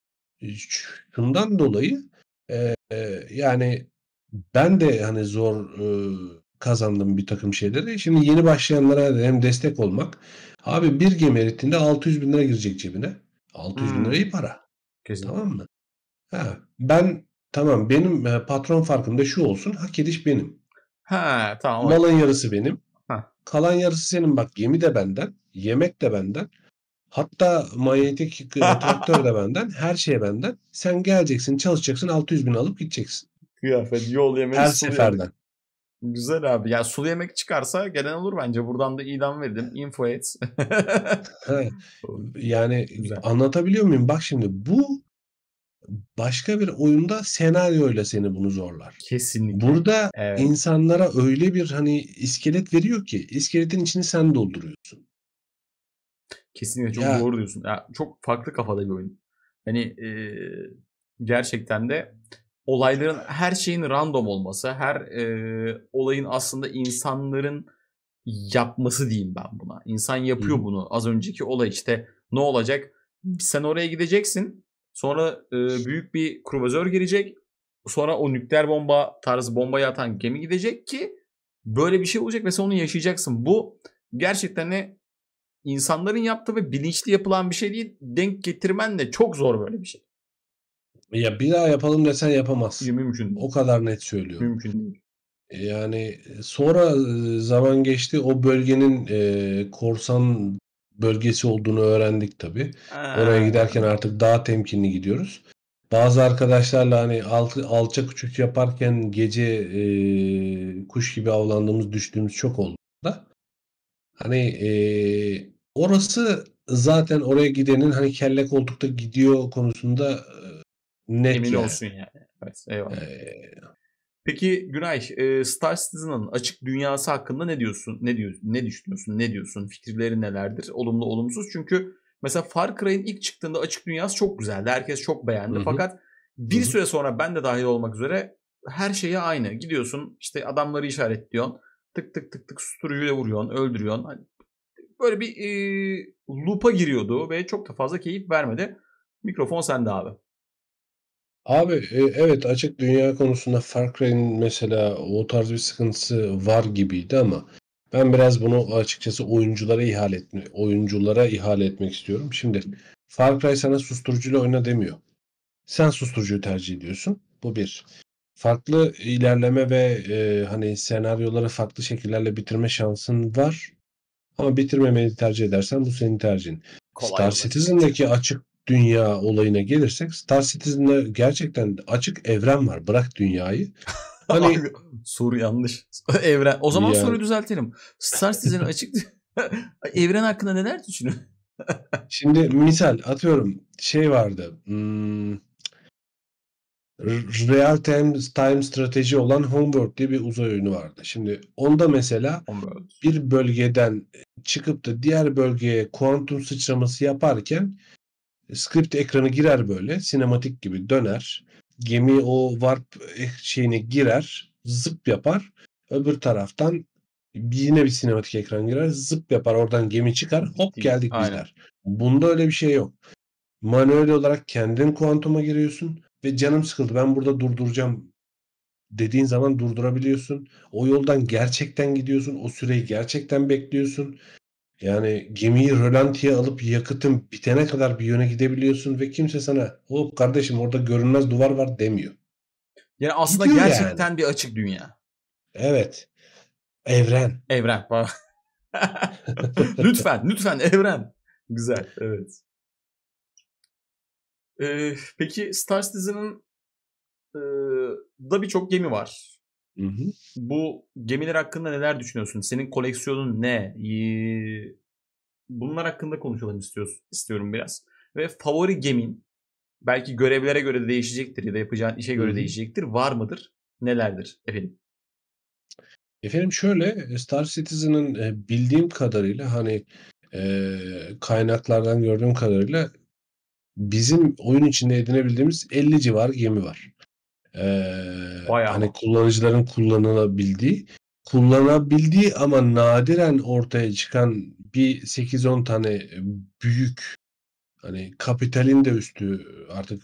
şundan dolayı e, e, yani ben de hani zor e, kazandım bir takım şeyleri. Şimdi yeni başlayanlara da hem destek olmak. Abi bir gemi erittiğinde altı yüz bin lira girecek cebine. altı yüz bin lira Hmm, iyi para. kesinlikle. Tamam mı? Ha, ben tamam benim e, patron farkım da şu olsun. Hak ediş benim. Ha tamam okey. Malın yarısı benim. Ha, Kalan yarısı senin. Bak gemi de benden. Yemek de benden. Hatta manyetik e, traktör de benden. Her şey benden. Sen geleceksin çalışacaksın altı yüz bin alıp gideceksin. kıyafet, yol yemek, Her sulu yemek. seferden. Güzel abi. Ya sulu yemek çıkarsa gelen olur bence. Buradan da ilan verelim. Info et. Ha, yani Güzel. anlatabiliyor muyum? Bak şimdi bu başka bir oyunda senaryoyla seni bunu zorlar. Kesinlikle. Burada Evet. insanlara öyle bir hani iskelet veriyor ki iskeletin içini sen dolduruyorsun. Kesinlikle çok Ya doğru diyorsun. Ya, çok farklı kafada bir oyun. Hani e, gerçekten de olayların her şeyin random olması, her e, olayın aslında insanların yapması diyeyim ben buna. İnsan hı yapıyor hı. bunu. Az önceki olay işte ne olacak? Sen oraya gideceksin. Sonra e, büyük bir kruvazör gelecek. Sonra o nükleer bomba tarzı bombayı atan gemi gidecek ki böyle bir şey olacak ve sen onu yaşayacaksın. Bu gerçekten de insanların yaptığı ve bilinçli yapılan bir şey değil. Denk getirmen de çok zor böyle bir şey. Ya bir daha yapalım desen yapamazsın. Mümkün O değil. kadar net söylüyorum. Mümkün değil. Yani sonra e, zaman geçti o bölgenin e, korsan bölgesi olduğunu öğrendik tabii. Oraya giderken Aa, artık daha temkinli gidiyoruz. Bazı arkadaşlarla hani altı, alçak uçuş yaparken gece e, kuş gibi avlandığımız düştüğümüz çok oldu da. Hani e, orası zaten oraya gidenin hani kelle koltukta gidiyor konusunda e, net emin yani. olsun yani. Evet, eyvallah. E, Peki Günay, e, Star Citizen'ın açık dünyası hakkında ne diyorsun? Ne diyorsun? Ne düşünüyorsun? Ne diyorsun? Fikirleri nelerdir? Olumlu, olumsuz. Çünkü mesela Far Cry'in ilk çıktığında açık dünyası çok güzeldi. Herkes çok hı beğendi. hı, Fakat hı bir hı. süre sonra ben de dahil olmak üzere her şeye aynı. Gidiyorsun işte adamları işaretliyorsun. Tık tık tık tık susturucuyla vuruyorsun, öldürüyorsun. Hani böyle bir e, loop'a giriyordu ve çok da fazla keyif vermedi. Mikrofon sende abi. Abi e, evet açık dünya konusunda Far Cry'in mesela o tarz bir sıkıntısı var gibiydi ama ben biraz bunu açıkçası oyunculara ihale etme, oyunculara ihale etmek istiyorum. Şimdi Far Cry sana susturucuyla oyna demiyor. Sen susturucuyu tercih ediyorsun. Bu bir. Farklı ilerleme ve e, hani senaryoları farklı şekillerle bitirme şansın var. Ama bitirmemeyi tercih edersen bu senin tercihin. Kolay Star olacak. Citizen'daki açık dünya olayına gelirsek Star Citizen'da gerçekten açık evren var. Bırak dünyayı. Hani Soru yanlış. Evren. O zaman ya soruyu düzeltelim. Star Citizen'in açık evren hakkında neler düşünüyorsun? şimdi misal atıyorum şey vardı. Hmm, real time, time strateji olan Homeworld diye bir uzay oyunu vardı. Şimdi onda mesela Homeworld. bir bölgeden çıkıp da diğer bölgeye kuantum sıçraması yaparken script ekranı girer böyle. Sinematik gibi döner. Gemi o warp şeyine girer. Zıp yapar. Öbür taraftan yine bir sinematik ekran girer. Zıp yapar. Oradan gemi çıkar. Hop geldik biz Aynen. der. Bunda öyle bir şey yok. Manuel olarak kendin kuantuma giriyorsun ve canım sıkıldı ben burada durduracağım dediğin zaman durdurabiliyorsun. O yoldan gerçekten gidiyorsun. O süreyi gerçekten bekliyorsun. Yani gemiyi rölantiye alıp yakıtın bitene kadar bir yöne gidebiliyorsun ve kimse sana hop kardeşim orada görünmez duvar var demiyor. Yani aslında Gidiyor gerçekten yani. bir açık dünya. Evet. Evren. Evren. Lütfen, lütfen evren. Güzel, evet. Ee, peki Star Citizen'ın e, da birçok gemi var. Hı hı. Bu gemiler hakkında neler düşünüyorsun? Senin koleksiyonun ne? Ee, bunlar hakkında konuşalım istiyorsun, istiyorum biraz. Ve favori gemin, belki görevlere göre de değişecektir ya da yapacağın işe göre Hı hı. değişecektir. Var mıdır? Nelerdir efendim? Efendim şöyle Star Citizen'ın e, bildiğim kadarıyla hani e, kaynaklardan gördüğüm kadarıyla bizim oyun içinde edinebildiğimiz elli civarı gemi var. Ee, Bayağı hani ama. kullanıcıların kullanılabildiği, kullanabildiği ama nadiren ortaya çıkan bir sekiz on tane büyük hani kapitalin de üstü artık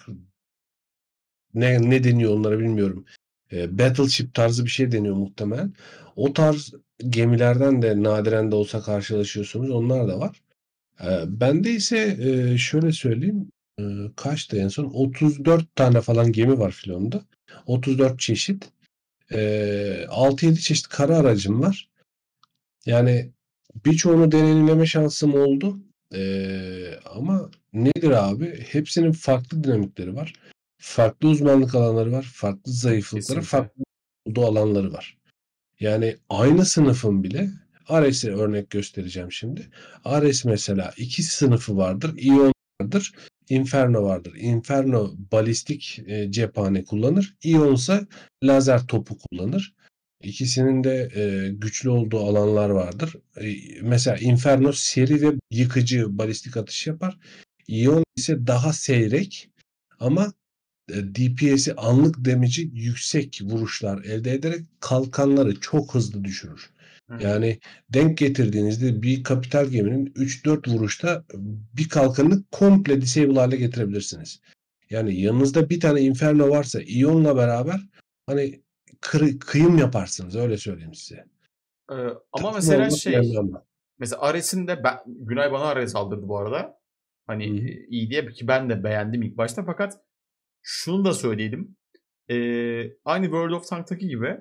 ne ne deniyor onlara bilmiyorum. Ee, Battleship tarzı bir şey deniyor muhtemelen. O tarz gemilerden de nadiren de olsa karşılaşıyorsunuz. Onlar da var. Ee, bende ise e, şöyle söyleyeyim. E, kaçtı en son? otuz dört tane falan gemi var filonda. otuz dört çeşit. E, altı yedi çeşit kara aracım var. Yani birçoğunu deneyimleme şansım oldu. E, ama nedir abi? Hepsinin farklı dinamikleri var. Farklı uzmanlık alanları var. Farklı zayıflıkları, Kesinlikle. farklı olduğu alanları var. Yani aynı sınıfın bile Ares'e örnek göstereceğim şimdi. Ares mesela iki sınıfı vardır. İyon vardır. Inferno vardır. Inferno balistik e, cephane kullanır. İyon ise lazer topu kullanır. İkisinin de e, güçlü olduğu alanlar vardır. E, mesela Inferno seri ve yıkıcı balistik atış yapar. İyon ise daha seyrek ama D P S'i anlık damage'i yüksek vuruşlar elde ederek kalkanları çok hızlı düşürür. Hı. Yani denk getirdiğinizde bir kapital geminin üç dört vuruşta bir kalkanını komple disable hale getirebilirsiniz. Yani yanınızda bir tane Inferno varsa Ion'la beraber hani kı- kıyım yaparsınız öyle söyleyeyim size. Ee, ama Takım mesela olmak önemli şey, ama. mesela Ares'in de ben, Günay bana Ares aldırdı bu arada. Hani Hı hı. e, iyi diye ki ben de beğendim ilk başta, fakat şunu da söyleyelim. Ee, aynı World of Tank'taki gibi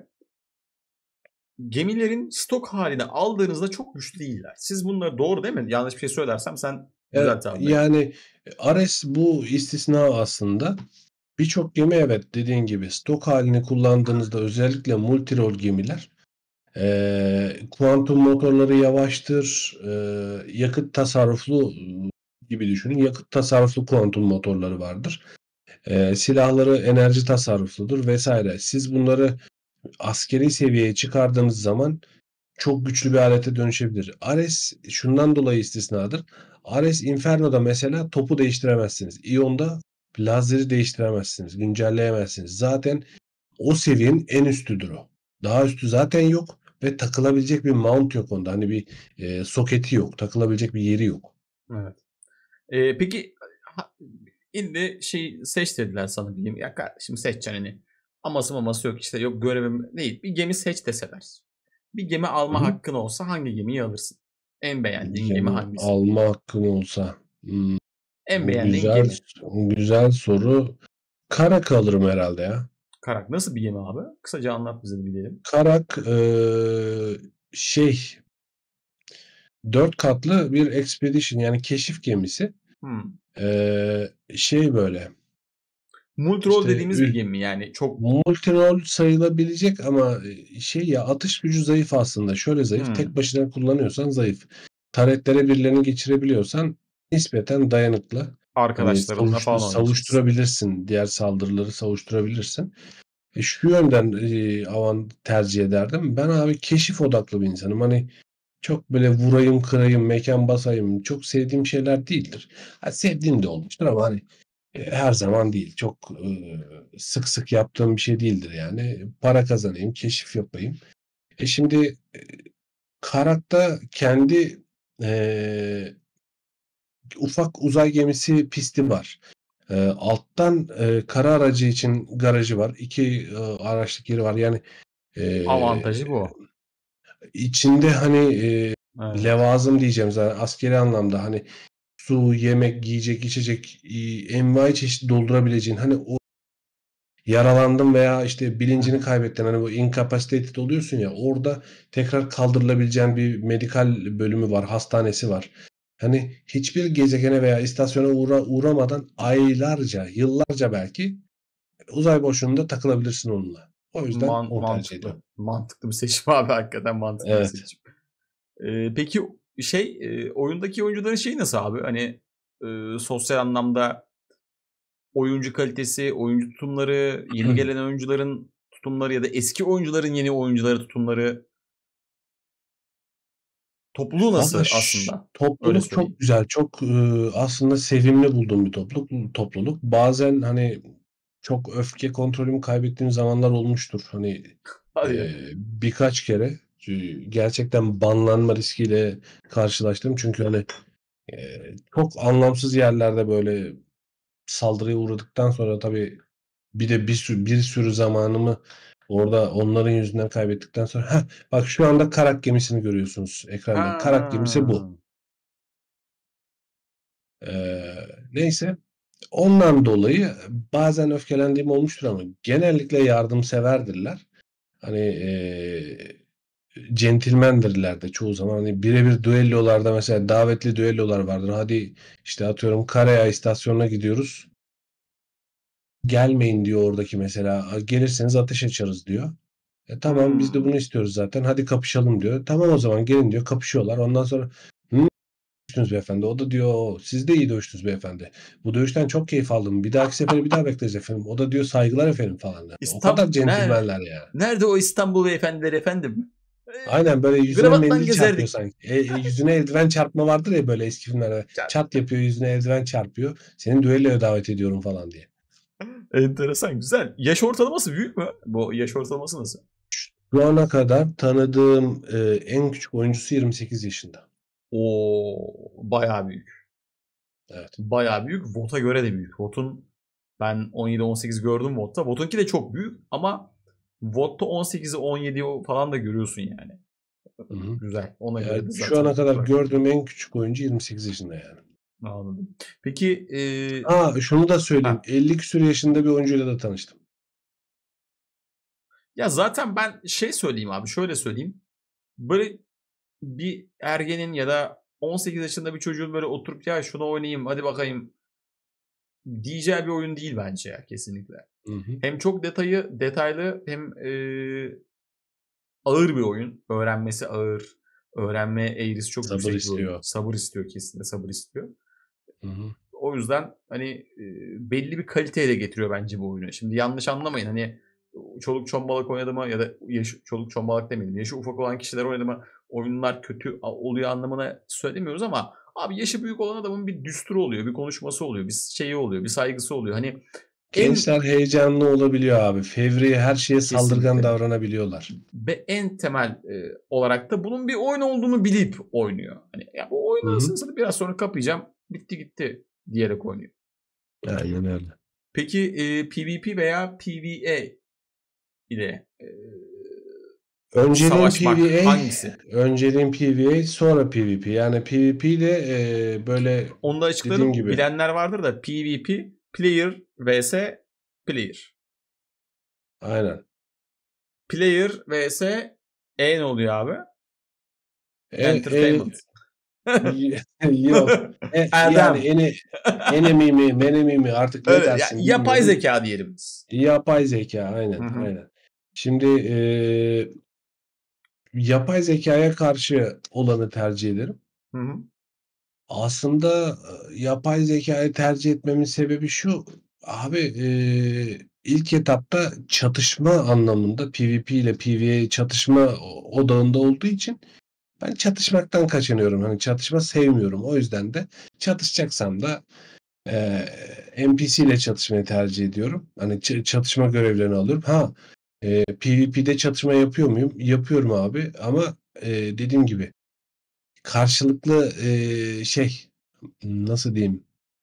gemilerin stok haline aldığınızda çok güçlü değiller. Siz bunları, doğru değil mi? Yanlış bir şey söylersem sen E, düzelt abi beni. yani Ares bu istisna aslında. Birçok gemi evet dediğin gibi stok halini kullandığınızda özellikle multirol gemiler eee kuantum motorları yavaştır, eee, yakıt tasarruflu gibi düşünün. Yakıt tasarruflu kuantum motorları vardır. Eee, silahları enerji tasarrufludur vesaire. Siz bunları askeri seviyeye çıkardığınız zaman çok güçlü bir alete dönüşebilir. Ares şundan dolayı istisnadır. Ares Inferno'da mesela topu değiştiremezsiniz. Ion'da lazeri değiştiremezsiniz. Güncelleyemezsiniz. Zaten o seviyenin en üstüdür o. Daha üstü zaten yok ve takılabilecek bir mount yok onda. Hani bir e, soketi yok. Takılabilecek bir yeri yok. Evet. Ee, peki ha, ille şey seç dediler sana, diyeyim. Ya kardeşim seçeceksin hani. Aması maması yok işte, yok görevim değil. Bir gemi seç deseler. Bir gemi Hı alma hı. hakkın olsa hangi gemiyi alırsın? En Bir beğendiğin gemi gemi hangisi? alma hakkım olsa. Hmm, En bu beğendiğin güzel gemi. güzel soru. Karak alırım herhalde ya. Karak nasıl bir gemi abi? Kısaca anlat bize de bilelim. Karak eee, şey dört katlı bir expedition yani keşif gemisi. Hmm. Eee, şey böyle Multirol işte dediğimiz bir ü- gemi yani, çok... multirol sayılabilecek ama şey ya atış gücü zayıf aslında. Şöyle zayıf. Tek Hmm. başına kullanıyorsan zayıf. Taretlere birilerini geçirebiliyorsan nispeten dayanıklı. Hani Arkadaşlarınla savuştu falan oynayacaksın. savuşturabilirsin. Diğer saldırıları savuşturabilirsin. E, şu yönden, eee, avan tercih ederdim. Ben abi keşif odaklı bir insanım. Hani çok böyle vurayım, kırayım, mekân basayım çok sevdiğim şeyler değildir. Ha, sevdiğim de olmuştur ama hani, eee, her zaman değil. Çok, ııı, sık sık yaptığım bir şey değildir yani. Para kazanayım, keşif yapayım. E, şimdi, eee, Karak'ta kendi, eee, ufak uzay gemisi pisti var. Eee, alttan, eee, kara aracı için garajı var. iki ııı, araçlık yeri var. Yani, eee, Avantajı bu. içinde, hani, eee, Evet. levazım diyeceğim zaten askeri anlamda, hani, su, yemek, yiyecek, içecek, iii, envai çeşit doldurabileceğin, hani, o yaralandın veya, işte, Heh. bilincini kaybettin, hani, bu incapacitated oluyorsun ya, orada tekrar kaldırılabileceğin bir medikal bölümü var, hastanesi var. Hani, hiçbir gezegene veya istasyona uğra uğramadan aylarca, yıllarca belki uzay boşluğunda takılabilirsin onunla. O yüzden Man onu tercih ediyorum. mantıklı. Mantıklı bir seçim abi hakikaten mantıklı bir Evet. seçim. Eee, peki şey, eee, oyundaki oyuncuların şeyi nasıl abi? Hani, ııı, sosyal anlamda oyuncu kalitesi, oyuncu tutumları, yeni gelen oyuncuların tutumları ya da eski oyuncuların yeni oyunculara tutumları topluluğu Valla nasıl ş aslında? Öyle topluluk çok söyleyeyim. güzel. Çok, ııı, aslında sevimli bulduğum bir topluluk topluluk. Bazen, hani, çok öfke kontrolümü kaybettiğim zamanlar olmuştur. Hani, Hadi ya. eee, birkaç kere, eee, gerçekten banlanma riskiyle karşılaştım. Çünkü, hani, eee, çok anlamsız yerlerde, böyle, saldırıya uğradıktan sonra tabii bir de bir sürü bir sürü zamanımı orada onların yüzünden kaybettikten sonra Heh, bak şu anda Karak gemisini görüyorsunuz ekranda. Karak gemisi bu. Ha. Eee, neyse, ondan dolayı bazen öfkelendiğim olmuştur ama genellikle yardımseverdirler. Hani, eee, centilmendirler de çoğu zaman. Hani, birebir düellolarda mesela davetli düellolar vardır. Hadi, işte, atıyorum Karaya istasyonuna gidiyoruz. "Gelmeyin." diyor oradaki mesela. "A gelirseniz ateş açarız." diyor. E, tamam biz de bunu Hımm. istiyoruz zaten. "Hadi kapışalım." diyor. "Tamam o zaman gelin." diyor. Kapışıyorlar. Ondan sonra "Hımm, dövüştünüz beyefendi." O da diyor, "Siz de iyi dövüştünüz beyefendi. Bu dövüşten çok keyif aldım. Bir dahaki sefere bir daha bekleriz efendim." O da diyor, "Saygılar efendim." falan. Yani. O İstam kadar ner centilmenler yani. nerede o İstanbul beyefendileri efendim? Eee, Aynen böyle yüzüne gravattan mendil çarpıyor gezerdik. sanki. Eee, yüzüne eldiven çarpma vardır ya böyle eski filmlerde. Ya, Çat yapıyor yüzüne eldiven çarpıyor. "Seni düelloya davet ediyorum." falan diye. enteresan, güzel. Yaş ortalaması büyük mü? Bu yaş ortalaması nasıl? Şu ana kadar tanıdığım, eee, en küçük oyuncusu yirmi sekiz yaşında. O! Bayağı büyük. Evet. Bayağı büyük. VOD'a göre de büyük. VOD'un ben on yedi on sekiz gördüm VOD'da. VOD'unki de çok büyük ama VOD'da on sekizi on yediyi o falan da görüyorsun yani. Hı hı. Güzel. Ona Ya, göre de şu ana zaten kadar bırak. gördüğüm en küçük oyuncu yirmi sekiz yaşında yani. Anladım. Peki, eee Ha, şunu da söyleyeyim. Ha. elli küsur yaşında bir oyuncuyla da tanıştım. Ya, zaten ben şey söyleyeyim abi, şöyle söyleyeyim. Böyle bir ergenin ya da on sekiz yaşında bir çocuğun böyle oturup "Ya, şunu oynayayım, hadi bakayım." diyeceği bir oyun değil bence ya kesinlikle. Hı hı. Hem çok detayı detaylı hem, eee, ağır bir oyun. Öğrenmesi ağır. Öğrenme eğrisi çok Sabır yüksek bir oyun. istiyor. Sabır istiyor kesinlikle, sabır istiyor. Hı hı. O yüzden, hani, eee, belli bir kaliteyle getiriyor bence bu oyunu. Şimdi yanlış anlamayın, hani, çoluk çombalak oynadı mı ya da yaşı çoluk çombalak demeyelim, yaşı ufak olan kişiler oynadı mı oyunlar kötü a oluyor anlamına söylemiyoruz ama abi yaşı büyük olan adamın bir düsturu oluyor, bir konuşması oluyor, bir şeyi oluyor, bir saygısı oluyor. Hani en Gençler heyecanlı olabiliyor abi. Fevri, her şeye saldırgan Kesinlikle davranabiliyorlar. ve en temel, eee, olarak da bunun bir oyun olduğunu bilip oynuyor. Hani, ya, bu oyun Hı hı. anasını satayım biraz sonra kapayacağım, bitti gitti diyerek oynuyor. Aynen öyle. Peki, eee, PvP veya PvE ile, eee, Önceliğim savaşmak PvE, hangisi? önceliğim PvE, sonra PvP. Yani PvP'de, eee, böyle Onu da dediğim açıklayalım. gibi Bilenler vardır da PvP player vs player. aynen. Player vs E ne oluyor abi? E e Entertainment. y yok. E yani Erdem. ene enemy mi, menemy mi artık ne Öyle ya, dersin yapay bilmiyorum. zekâ diyelim biz. Yapay zeka Hı aynen, hı. aynen. Şimdi, eee, yapay zekâya karşı olanı tercih ederim. Hı hı. Aslında, ııı, yapay zekâyı tercih etmemin sebebi şu: Abi, eee, ilk etapta çatışma anlamında PvP ile PvE çatışma o odağında olduğu için ben çatışmaktan kaçınıyorum. Hani, çatışma sevmiyorum. O yüzden de çatışacaksam da, eee, N P C ile çatışmayı tercih ediyorum. Hani, ç çatışma görevlerini alıyorum. Ha, eee, PvP'de çatışma yapıyor muyum? Yapıyorum abi ama, eee, dediğim gibi karşılıklı, eee, şey, nasıl diyeyim,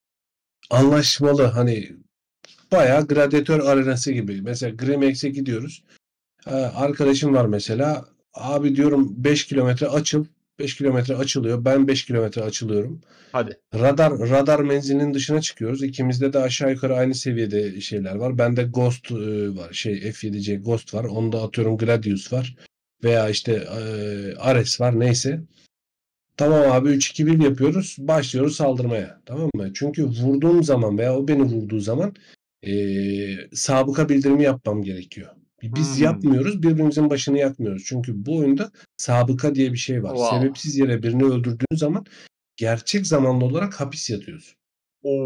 anlaşmalı, hani, bayağı gladyatör arenası gibi. Mesela GrimEx'e gidiyoruz. Eee, arkadaşım var mesela. Abi diyorum beş kilometre açıl. beş kilometre açılıyor. Ben beş kilometre açılıyorum. Hadi. Radar radar menzilinin dışına çıkıyoruz. İkimizde de aşağı yukarı aynı seviyede şeyler var. Bende Ghost, eee, var. Şey F yedi C Ghost var. Onda atıyorum Gladius var veya işte, eee, Ares var neyse. Tamam abi üç iki bir yapıyoruz. Başlıyoruz saldırmaya. Tamam mı? Çünkü vurduğum zaman veya o beni vurduğu zaman, eee, sabıka bildirimi yapmam gerekiyor. Biz Hımm. yapmıyoruz, birbirimizin başını yakmıyoruz. Çünkü bu oyunda sabıka diye bir şey var. Wow. Sebepsiz yere birini öldürdüğün zaman gerçek zamanlı olarak hapis yatıyorsun. O!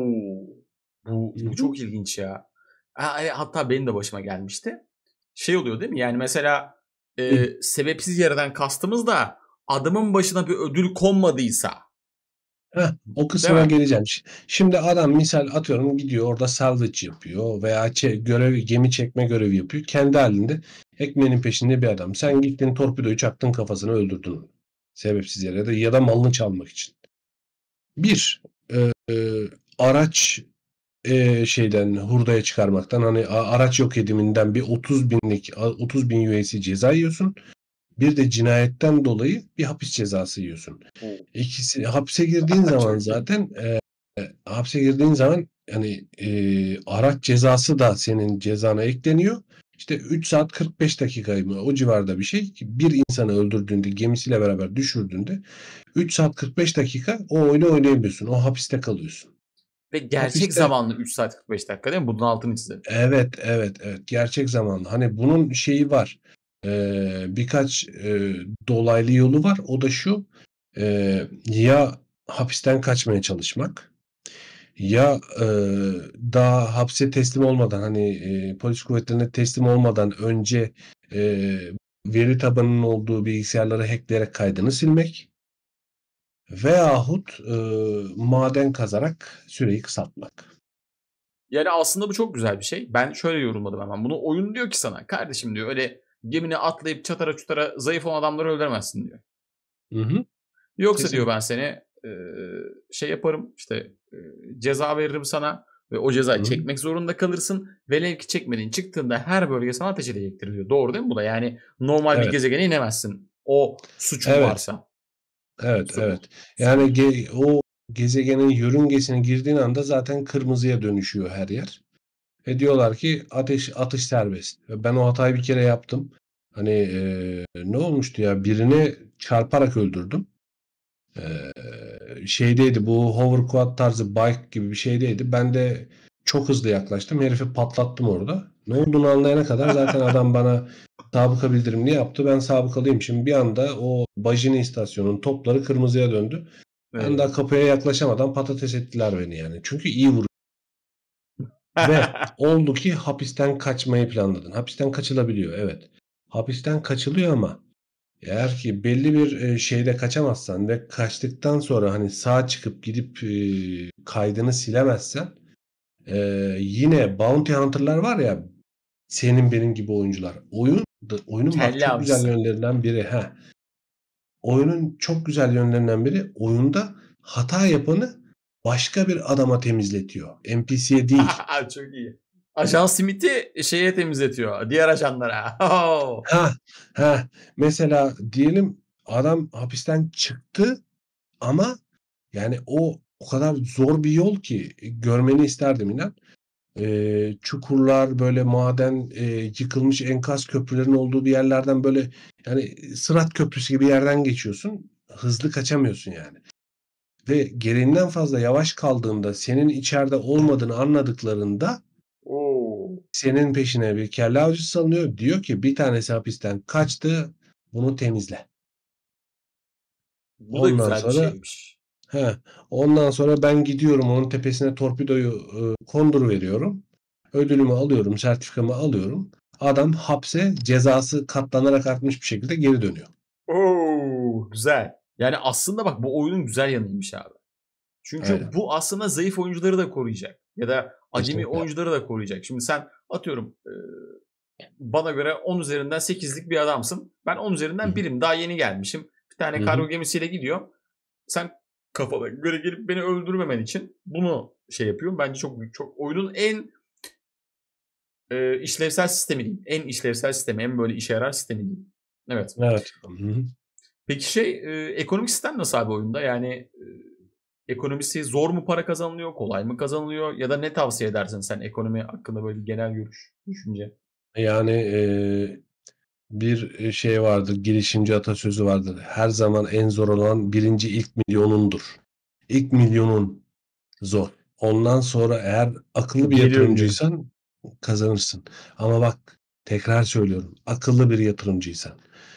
Bu Hı bu hı. çok ilginç ya. A eee, hatta benim de başıma gelmişti. Şey oluyor değil mi? Yani mesela, Hıh. eee, sebepsiz yerden kastımız da adamın başına bir ödül konmadıysa, Heh, o değil kısmına mi? geleceğim. Şi şimdi adam misal atıyorum gidiyor orada salvage yapıyor veya çe görev gemi çekme görevi yapıyor. Kendi hâlinde ekmeğinin peşinde bir adam. Sen gittin torpidoyu çaktın kafasına öldürdün onu. Sebepsiz yere de ya da malını çalmak için. bir eee, araç, eee, şeyden hurdaya çıkarmaktan, hani, a araç yok ediminden bir otuz binlik a otuz bin U S D ceza yiyorsun. Bir de cinayetten dolayı bir hapis cezası yiyorsun. O! İkisi hapse girdiğin zaman Çok iyi. zaten, eee, hapse girdiğin zaman, hani, eee, araç cezası da senin cezana ekleniyor. İşte üç saat kırk beş dakika mı o civarda bir şey. Bir insanı öldürdüğünde, gemisiyle beraber düşürdüğünde üç saat kırk beş dakika o oyunu oynayamıyorsun. O hapiste kalıyorsun. Ve gerçek Hapiste zamanlı üç saat kırk beş dakika değil mi? Bunun altını çizelim. Evet, evet, evet. Gerçek zamanlı. Hani bunun şeyi var. Eee, birkaç, eee, dolaylı yolu var. O da şu: Eee, ya hapisten kaçmaya çalışmak ya, eee, daha hapse teslim olmadan, hani, eee, polis kuvvetlerine teslim olmadan önce, eee, veri tabanının olduğu bilgisayarları hackleyerek kaydını silmek veyahut, ııı, maden kazarak süreyi kısaltmak. Yani, aslında bu çok güzel bir şey. Ben şöyle yorumladım hemen bunu. Oyun diyor ki sana, "Kardeşim," diyor, "öyle gemine atlayıp çatara çutara zayıf olan adamları öldüremezsin." diyor. Hı hı. "Yoksa," diyor, "ben Kesinlikle. seni, eee, şey yaparım, işte, eee, ceza veririm sana ve o Hı cezayı hı. çekmek zorunda kalırsın. Velev ki çekmedin, çıktığında her bölge sana ateş edecektir." diyor. Doğru değil mi bu da? Yani, normal bir Evet. gezegene inemezsin o suçun Evet. varsa. Evet, Süper, evet. Yani süper. ge o gezegenin yörüngesine girdiğin anda zaten kırmızıya dönüşüyor her yer ve diyorlar ki ateş atış serbest. Ve ben o hatayı bir kere yaptım. Hani, eee, ne olmuştu ya? Birini çarparak öldürdüm. Eee, şeydeydi bu hoverquad tarzı bike gibi bir şeydeydi. Ben de çok hızlı yaklaştım. Herifi patlattım orada. Ne olduğunu anlayana kadar zaten adam bana sabıka bildirimini yaptı. Ben sabıkalıyım. Şimdi bir anda o Bajini istasyonunun topları kırmızıya döndü. Ben daha Eyvah. kapıya yaklaşamadan patates ettiler beni yani. Çünkü iyi vur ve oldu ki hapisten kaçmayı planladın. Hapisten kaçılabiliyor, evet. Hapisten kaçılıyor ama eğer ki belli bir, eee, şeyde kaçamazsan ve kaçtıktan sonra, hani, sağ çıkıp gidip, eee, kaydını silemezsen, eee, yine bounty hunter'lar var ya, senin benim gibi oyuncular. Oyun da oyunun bak Kelle çok güzel avcısı. yönlerinden biri heh, oyunun çok güzel yönlerinden biri oyunda hata yapanı başka bir adama temizletiyor. N P C'ye değil. Çok iyi. Ajan Smith'i şeye temizletiyor, diğer ajanlara. O! Hah, heh. Mesela diyelim adam hapisten çıktı ama yani o o kadar zor bir yol ki e, görmeni isterdim inan. Eee, çukurlar, böyle maden, eee, yıkılmış enkaz köprülerin olduğu bir yerlerden böyle yani Sırat Köprüsü gibi yerden geçiyorsun. Hızlı kaçamıyorsun yani. Ve gereğinden fazla yavaş kaldığında, senin içeride olmadığını anladıklarında O! senin peşine bir kelle avcısı salınıyor. Diyor ki bir tanesi hapisten kaçtı, bunu temizle. Bu da Ondan güzel bir sonra şeymiş. He. Ondan sonra ben gidiyorum onun tepesine torpidoyu, ııı, konduruveriyorum. Ödülümü alıyorum, sertifikamı alıyorum. Adam hapse cezası katlanarak artmış bir şekilde geri dönüyor. O! Güzel. Yani aslında bak bu oyunun güzel yanıymış abi. Çünkü Aynen. bu aslında zayıf oyuncuları da koruyacak ya da acemi Kesinlikle. oyuncuları da koruyacak. Şimdi sen atıyorum, eee, bana göre on üzerinden sekizlik bir adamsın. Ben on Hı üzerinden hı. birim. Daha yeni gelmişim. Bir tane Hı kargo hı. gemisiyle gidiyor. Sen kafana göre gelip beni öldürmemen için bunu şey yapıyorum. Bence çok büyük çok oyunun en eee, işlevsel sistemi diyeyim. En işlevsel sistemi, en böyle işe yarar sistemi diyeyim. Evet. Evet. Hı hı. Peki şey, eee, ekonomik sistem nasıl abi oyunda? Yani, eee, ekonomisi zor mu para kazanılıyor, kolay mı kazanılıyor ya da ne tavsiye edersin sen ekonomi hakkında böyle genel görüş, düşünce? Yani, eee, bir, eee, şey vardır, girişimci atasözü vardır. Her zaman en zor olan birinci ilk milyonundur. İlk milyonun zor. Ondan sonra eğer akıllı bir Geliyor geliyor. yatırımcıysan kazanırsın. Ama bak, tekrar söylüyorum, akıllı bir yatırımcıysan.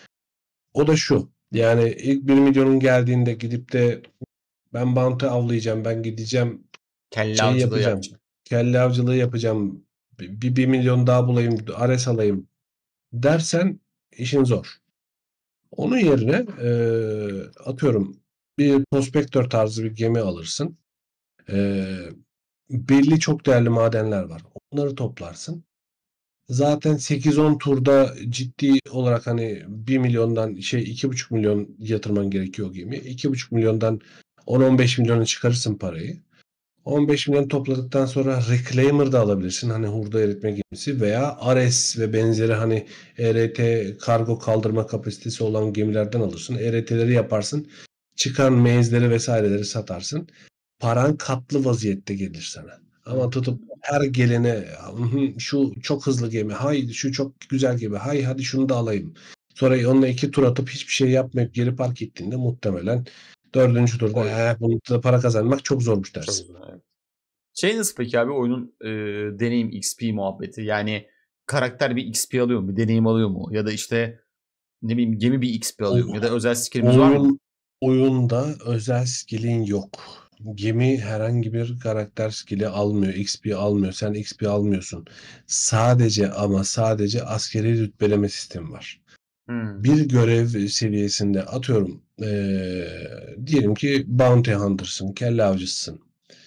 O da şu, yani ilk bir milyonun geldiğinde gidip de ben Bounty avlayacağım, ben gideceğim, Kelle şeyi avcılığı yapacağım, yapacağım. kelle avcılığı yapacağım, bi bir bir milyon daha bulayım, Ares alayım dersen işin zor. Onun yerine, eee, atıyorum bir prospektör tarzı bir gemi alırsın. Eee, belli çok değerli madenler var. Onları toplarsın. Zaten sekiz on turda ciddi olarak, hani, bir milyondan şey iki buçuk milyon yatırman gerekiyor o gemiye. iki buçuk milyondan on on beş milyona çıkarırsın parayı. on beş milyon topladıktan sonra Reclaimer da alabilirsin. Hani hurda eritme gemisi veya Ares ve benzeri, hani E R T kargo kaldırma kapasitesi olan gemilerden alırsın. E R T'leri yaparsın. Çıkan meyizleri vesaireleri satarsın. Paran katlı vaziyette gelir sana. Ama tutup Hımm. her gelene "Hı şu çok hızlı gemi, hay şu çok güzel gemi, hay hadi şunu da alayım." Sonra onunla iki tur atıp hiçbir şey yapmayıp geri park ettiğinde muhtemelen dördüncü turda Oy, "Eh, bunda da para kazanmak çok zormuş." çok dersin. güzel, evet. Şey nasıl peki abi oyunun, eee, deneyim X P muhabbeti? Yani karakter bir X P alıyor mu? Bir deneyim alıyor mu? Ya da, işte, ne bileyim gemi bir X P O alıyor mu? Ya da özel skill'imiz var mı? oyun oyunda özel skill'in yok. Gemi herhangi bir karakter skill'i almıyor, X P almıyor. Sen X P almıyorsun. Sadece ama sadece askeri rütbeleme sistemi var. Hımm. Bir görev seviyesinde atıyorum, eee, diyelim ki Bounty Hunter'sın, kelle avcısısın.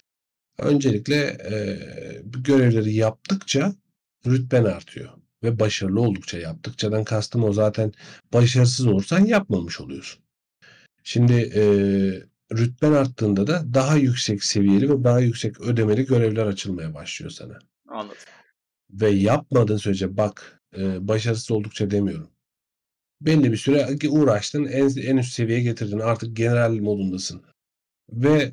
Öncelikle, eee, bu görevleri yaptıkça rütben artıyor ve başarılı oldukça, yaptıkçadan kastım o zaten başarısız olursan yapmamış oluyorsun. Şimdi, eee, rütben arttığında da daha yüksek seviyeli ve daha yüksek ödemeli görevler açılmaya başlıyor sana Anladım. ve yapmadığın sürece bak, eee, başarısız oldukça demiyorum. Belli bir süre uğraştın, en en üst seviyeye getirdin. Artık general modundasın ve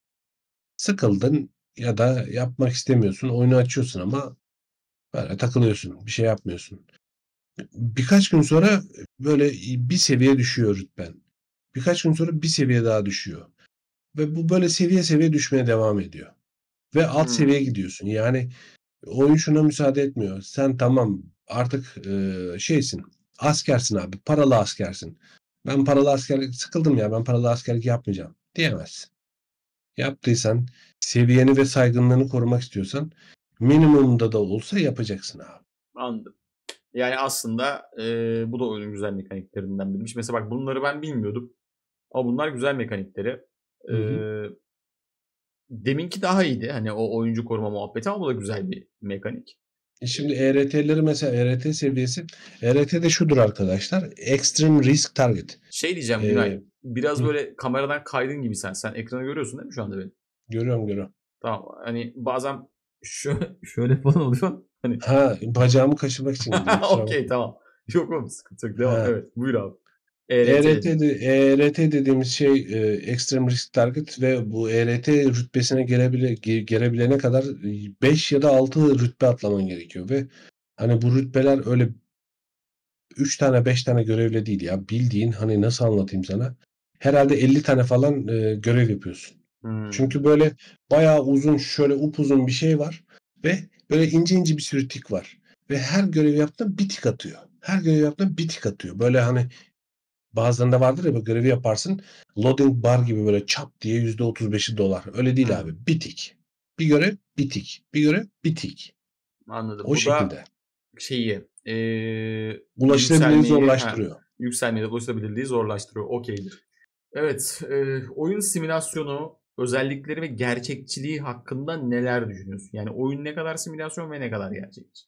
sıkıldın ya da yapmak istemiyorsun. Oyunu açıyorsun ama böyle takılıyorsun. Bir şey yapmıyorsun. Birkaç gün sonra böyle bir seviye düşüyor rütben. Birkaç gün sonra bir seviye daha düşüyor ve bu böyle seviye seviye düşmeye devam ediyor ve alt seviyeye Hımm. gidiyorsun. Yani oyun şuna müsaade etmiyor. Sen tamam artık, eee, şeysin, askersin abi, paralı askersin. Ben paralı askerlik sıkıldım ya, ben paralı askerlik yapmayacağım diyemezsin. Yaptıysan, seviyeni ve saygınlığını korumak istiyorsan minimumda da olsa yapacaksın abi. Anladım. Yani, aslında, eee, bu da oyunun güzel mekaniklerinden biriymiş. Mesela bak bunları ben bilmiyordum ama bunlar güzel mekanikleri. Hı hı. Eee, deminki daha iyiydi, hani, o oyuncu koruma muhabbeti ama bu da güzel bir mekanik. E, şimdi E R T'leri mesela E R T seviyesi E R T de şudur arkadaşlar, Extreme Risk Target. Şey diyeceğim Günay, Eee biraz Hıh, böyle kameradan kaydın gibi sen. Sen ekranı görüyorsun değil mi şu anda benim? görüyorum, görüyorum. Tamam, hani, bazen şö şöyle falan oluyor. Hani, Ha, bacağımı kaşımak için gidiyor, kusura okay, bakma. tamam. Yok oğlum sıkıntı yok. Devam. Ha. Evet, buyur abi. E R T E R T dedin. de E R T dediğimiz şey, eee, Extreme Risk Target ve bu E R T rütbesine gelebile ge gelebilene kadar, iii, beş ya da altı rütbe atlaman gerekiyor ve hani bu rütbeler öyle üç tane beş tane görevle değil ya. Bildiğin, hani, nasıl anlatayım sana? Herhâlde elli tane falan, eee, görev yapıyorsun. Hımm. Çünkü böyle bayağı uzun, şöyle upuzun bir şey var ve böyle ince ince bir sürü tik var ve her görev yaptığında bir tik atıyor. Her görev yaptığında bir tik atıyor. Böyle, hani, Bazılarında vardır ya, böyle görevi yaparsın. Loading bar gibi böyle çat diye yüzde otuz beşi dolar. Öyle değil Hımm. abi. Bitik. Bir görev bitik. Bir görev bitik. Anladım. O Bu da şekilde. şeyi, eee, Ulaşılabilirliği yükselmeyi ha, zorlaştırıyor. yükselmeyi de ulaşılabilirliği zorlaştırıyor. Okay. Evet, eee, oyun simülasyonu özellikleri ve gerçekçiliği hakkında neler düşünüyorsun? Yani oyun ne kadar simülasyon ve ne kadar gerçekçi?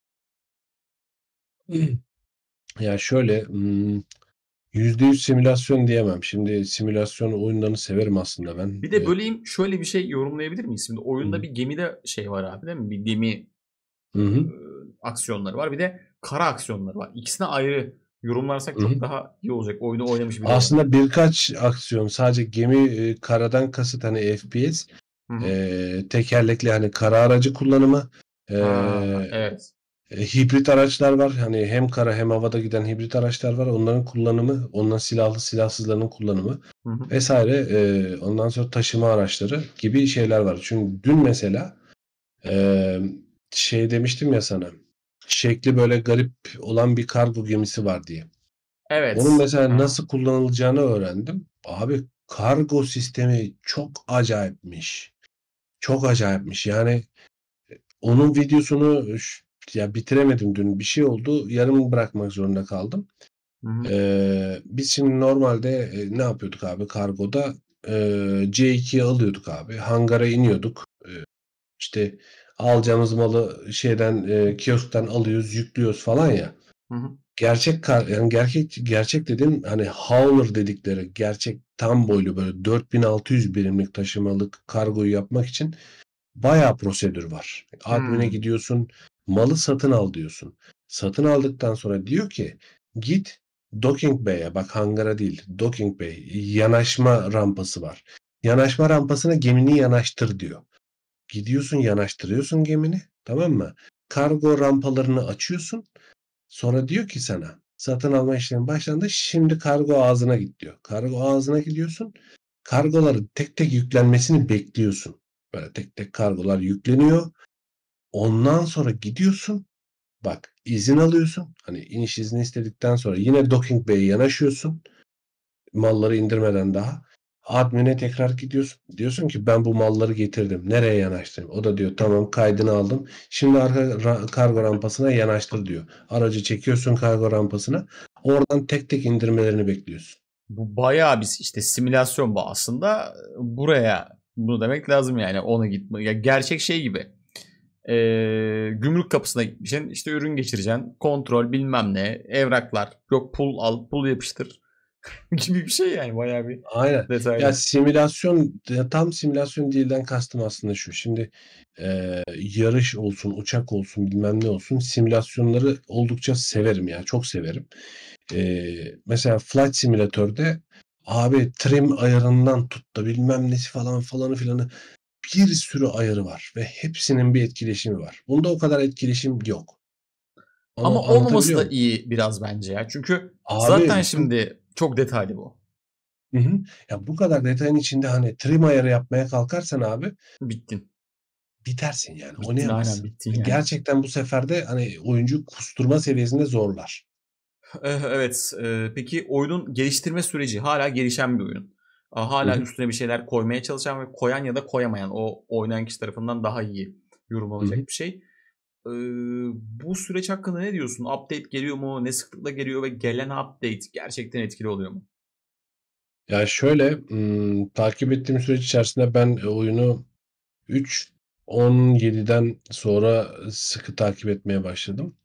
Ya şöyle, ımm, yüzde yüz simülasyon diyemem. Şimdi simülasyon oyunlarını severim aslında ben. Bir de Eee böleyim, şöyle bir şey yorumlayabilir miyiz? Şimdi Hı oyunda hı. bir gemide şey var abi, değil mi? Bir gemi, Hı eee, hı. aksiyonları var. Bir de kara aksiyonları var. İkisini ayrı yorumlarsak Hı hı. çok daha iyi olacak oyunu oynamış biri olarak. Aslında birkaç aksiyon sadece gemi, eee, karadan kasıt hani F P S, Hı hı. eee, tekerlekli hani kara aracı kullanımı, Ha, eee, evet. eee, hibrit araçlar var. Hani hem kara hem havada giden hibrit araçlar var. Onların kullanımı, onların silahlı silahsızlarının kullanımı Hı hı. vesaire. Eee, ondan sonra taşıma araçları gibi şeyler var. Çünkü dün mesela, emm, şey demiştim ya sana, şekli böyle garip olan bir kargo gemisi var diye. Onun Evet. mesela Hı hı. nasıl kullanılacağını öğrendim. Abi kargo sistemi çok acayipmiş. Çok acayipmiş. Yani onun videosunu ş ya bitiremedim dün. Bir şey oldu. Yarım bırakmak zorunda kaldım. Hı hı. Eee, biz şimdi normalde, eee, ne yapıyorduk abi kargoda? Eee, C ikiyi alıyorduk abi. Hangara iniyorduk. Eee, işte alacağımız malı şeyden, eee, kiosktan alıyoruz, yüklüyoruz falan ya. Hı hı. Gerçek kar yani gerçek gerçek dediğim, hani, hauler dedikleri gerçek tam boylu böyle dört bin altı yüz birimlik taşımalık kargoyu yapmak için bayağı prosedür var. Admin'e Hımm. gidiyorsun, malı satın al diyorsun. Satın aldıktan sonra diyor ki git docking bay'e, bak hangara değil, docking bay, yanaşma rampası var. Yanaşma rampasına gemini yanaştır diyor. Gidiyorsun yanaştırıyorsun gemini, tamam mı? Kargo rampalarını açıyorsun. Sonra diyor ki sana satın alma işlemi başlandı. Şimdi kargo ağzına git diyor. Kargo ağzına gidiyorsun. Kargoların tek tek yüklenmesini bekliyorsun. Böyle tek tek kargolar yükleniyor. Ondan sonra gidiyorsun. Bak izin alıyorsun. Hani iniş izni istedikten sonra yine docking bay'e yanaşıyorsun. Malları indirmeden daha. Admin'e tekrar gidiyorsun. Diyorsun ki ben bu malları getirdim. Nereye yanaştırayım? O da diyor tamam kaydını aldım. Şimdi arka ra- kargo rampasına yanaştır diyor. Aracı çekiyorsun kargo rampasına. Oradan tek tek indirmelerini bekliyorsun. Bu bayağı bir işte simülasyon bu aslında. Buraya bunu demek lazım yani ona gitme. Ya gerçek şey gibi. Ee, gümrük kapısına gitmişsin. İşte ürün geçireceksin. Kontrol bilmem ne. Evraklar. Yok pul al pul yapıştır. Gibi bir şey yani bayağı bir Aynen. Ya detaylı. simülasyon ya tam simülasyon değilden kastım aslında şu. Şimdi eee, yarış olsun, uçak olsun, bilmem ne olsun simülasyonları oldukça severim ya. Çok severim. Eee, mesela Flight Simulator'da abi trim ayarından tut da bilmem nesi falan falanı filanı bir sürü ayarı var ve hepsinin bir etkileşimi var. Bunda o kadar etkileşim yok. Ama Onu olmaması anlatabiliyor da muyum? iyi biraz bence ya. Çünkü zaten Abi bu şimdi çok detaylı bu. hı hı. Ya bu kadar detayın içinde hani trim ayarı yapmaya kalkarsan abi Bittin. bitersin yani, Bittin aynen oynayamazsın. bittin Ve yani. gerçekten bu sefer de, hani, oyuncu kusturma seviyesinde zorlar. Eh, Evet. e, Peki oyunun geliştirme süreci hala gelişen bir oyun. A, Hı Hala hı. üstüne bir şeyler koymaya çalışan ve koyan ya da koyamayan o oynayan kişi tarafından daha iyi Hı hı. yorumlanacak bir şey. Ee, Bu süreç hakkında ne diyorsun? Update geliyor mu? Ne sıklıkla geliyor ve gelen update gerçekten etkili oluyor mu? Ya, şöyle, ımm, takip ettiğim süreç içerisinde ben, eee, oyunu üç on yediden sonra sıkı takip etmeye başladım.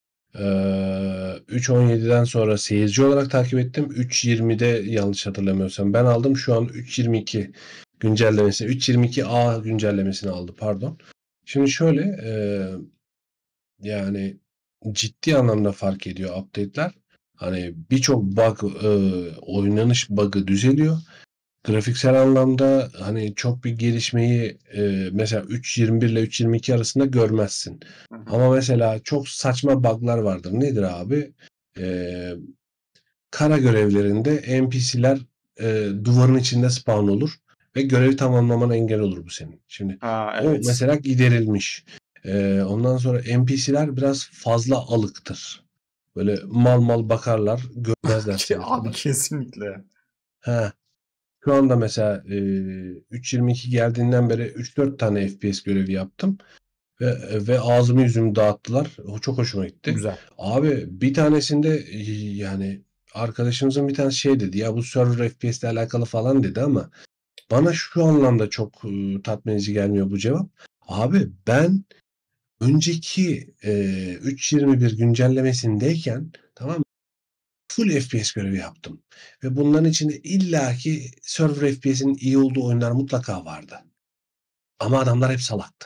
Eee, üç on yediden sonra seyirci olarak takip ettim. üç yirmide yanlış hatırlamıyorsam ben aldım. Şu an üç yirmi iki güncellemesi, üç yirmi iki A güncellemesini aldı, pardon. Şimdi şöyle, eee Yani ciddi anlamda fark ediyor update'ler. Hani birçok bug, eee, oynanış bug'ı düzeliyor. Grafiksel anlamda hani çok bir gelişmeyi eee, mesela üç yirmi bir ile üç yirmi iki arasında görmezsin. Hı hı. Ama mesela çok saçma bug'lar vardır. Nedir abi? Eee, kara görevlerinde N P C'ler eee, duvarın içinde spawn olur ve görevi tamamlamana engel olur bu senin. Şimdi Ha, o evet. mesela giderilmiş. Eee, ondan sonra N P C'ler biraz fazla alıktır. Böyle mal mal bakarlar, görmezler seni Abi falan. kesinlikle. He. Şu anda mesela e, üç yirmi iki geldiğinden beri üç dört tane F P S görevi yaptım. Ve, ve ağzımı yüzümü dağıttılar. O çok hoşuma gitti. Güzel. Abi bir tanesinde e, yani arkadaşımızın bir tanesi şey dedi. Ya bu server F P S ile alakalı falan dedi ama bana şu anlamda çok e, tatmin edici gelmiyor bu cevap. Abi ben önceki e, üç yirmi bir güncellemesindeyken tamam mı? Full F P S görevi yaptım. Ve bunların içinde illaki server F P S'in iyi olduğu oyunlar mutlaka vardı. Ama adamlar hep salaktı.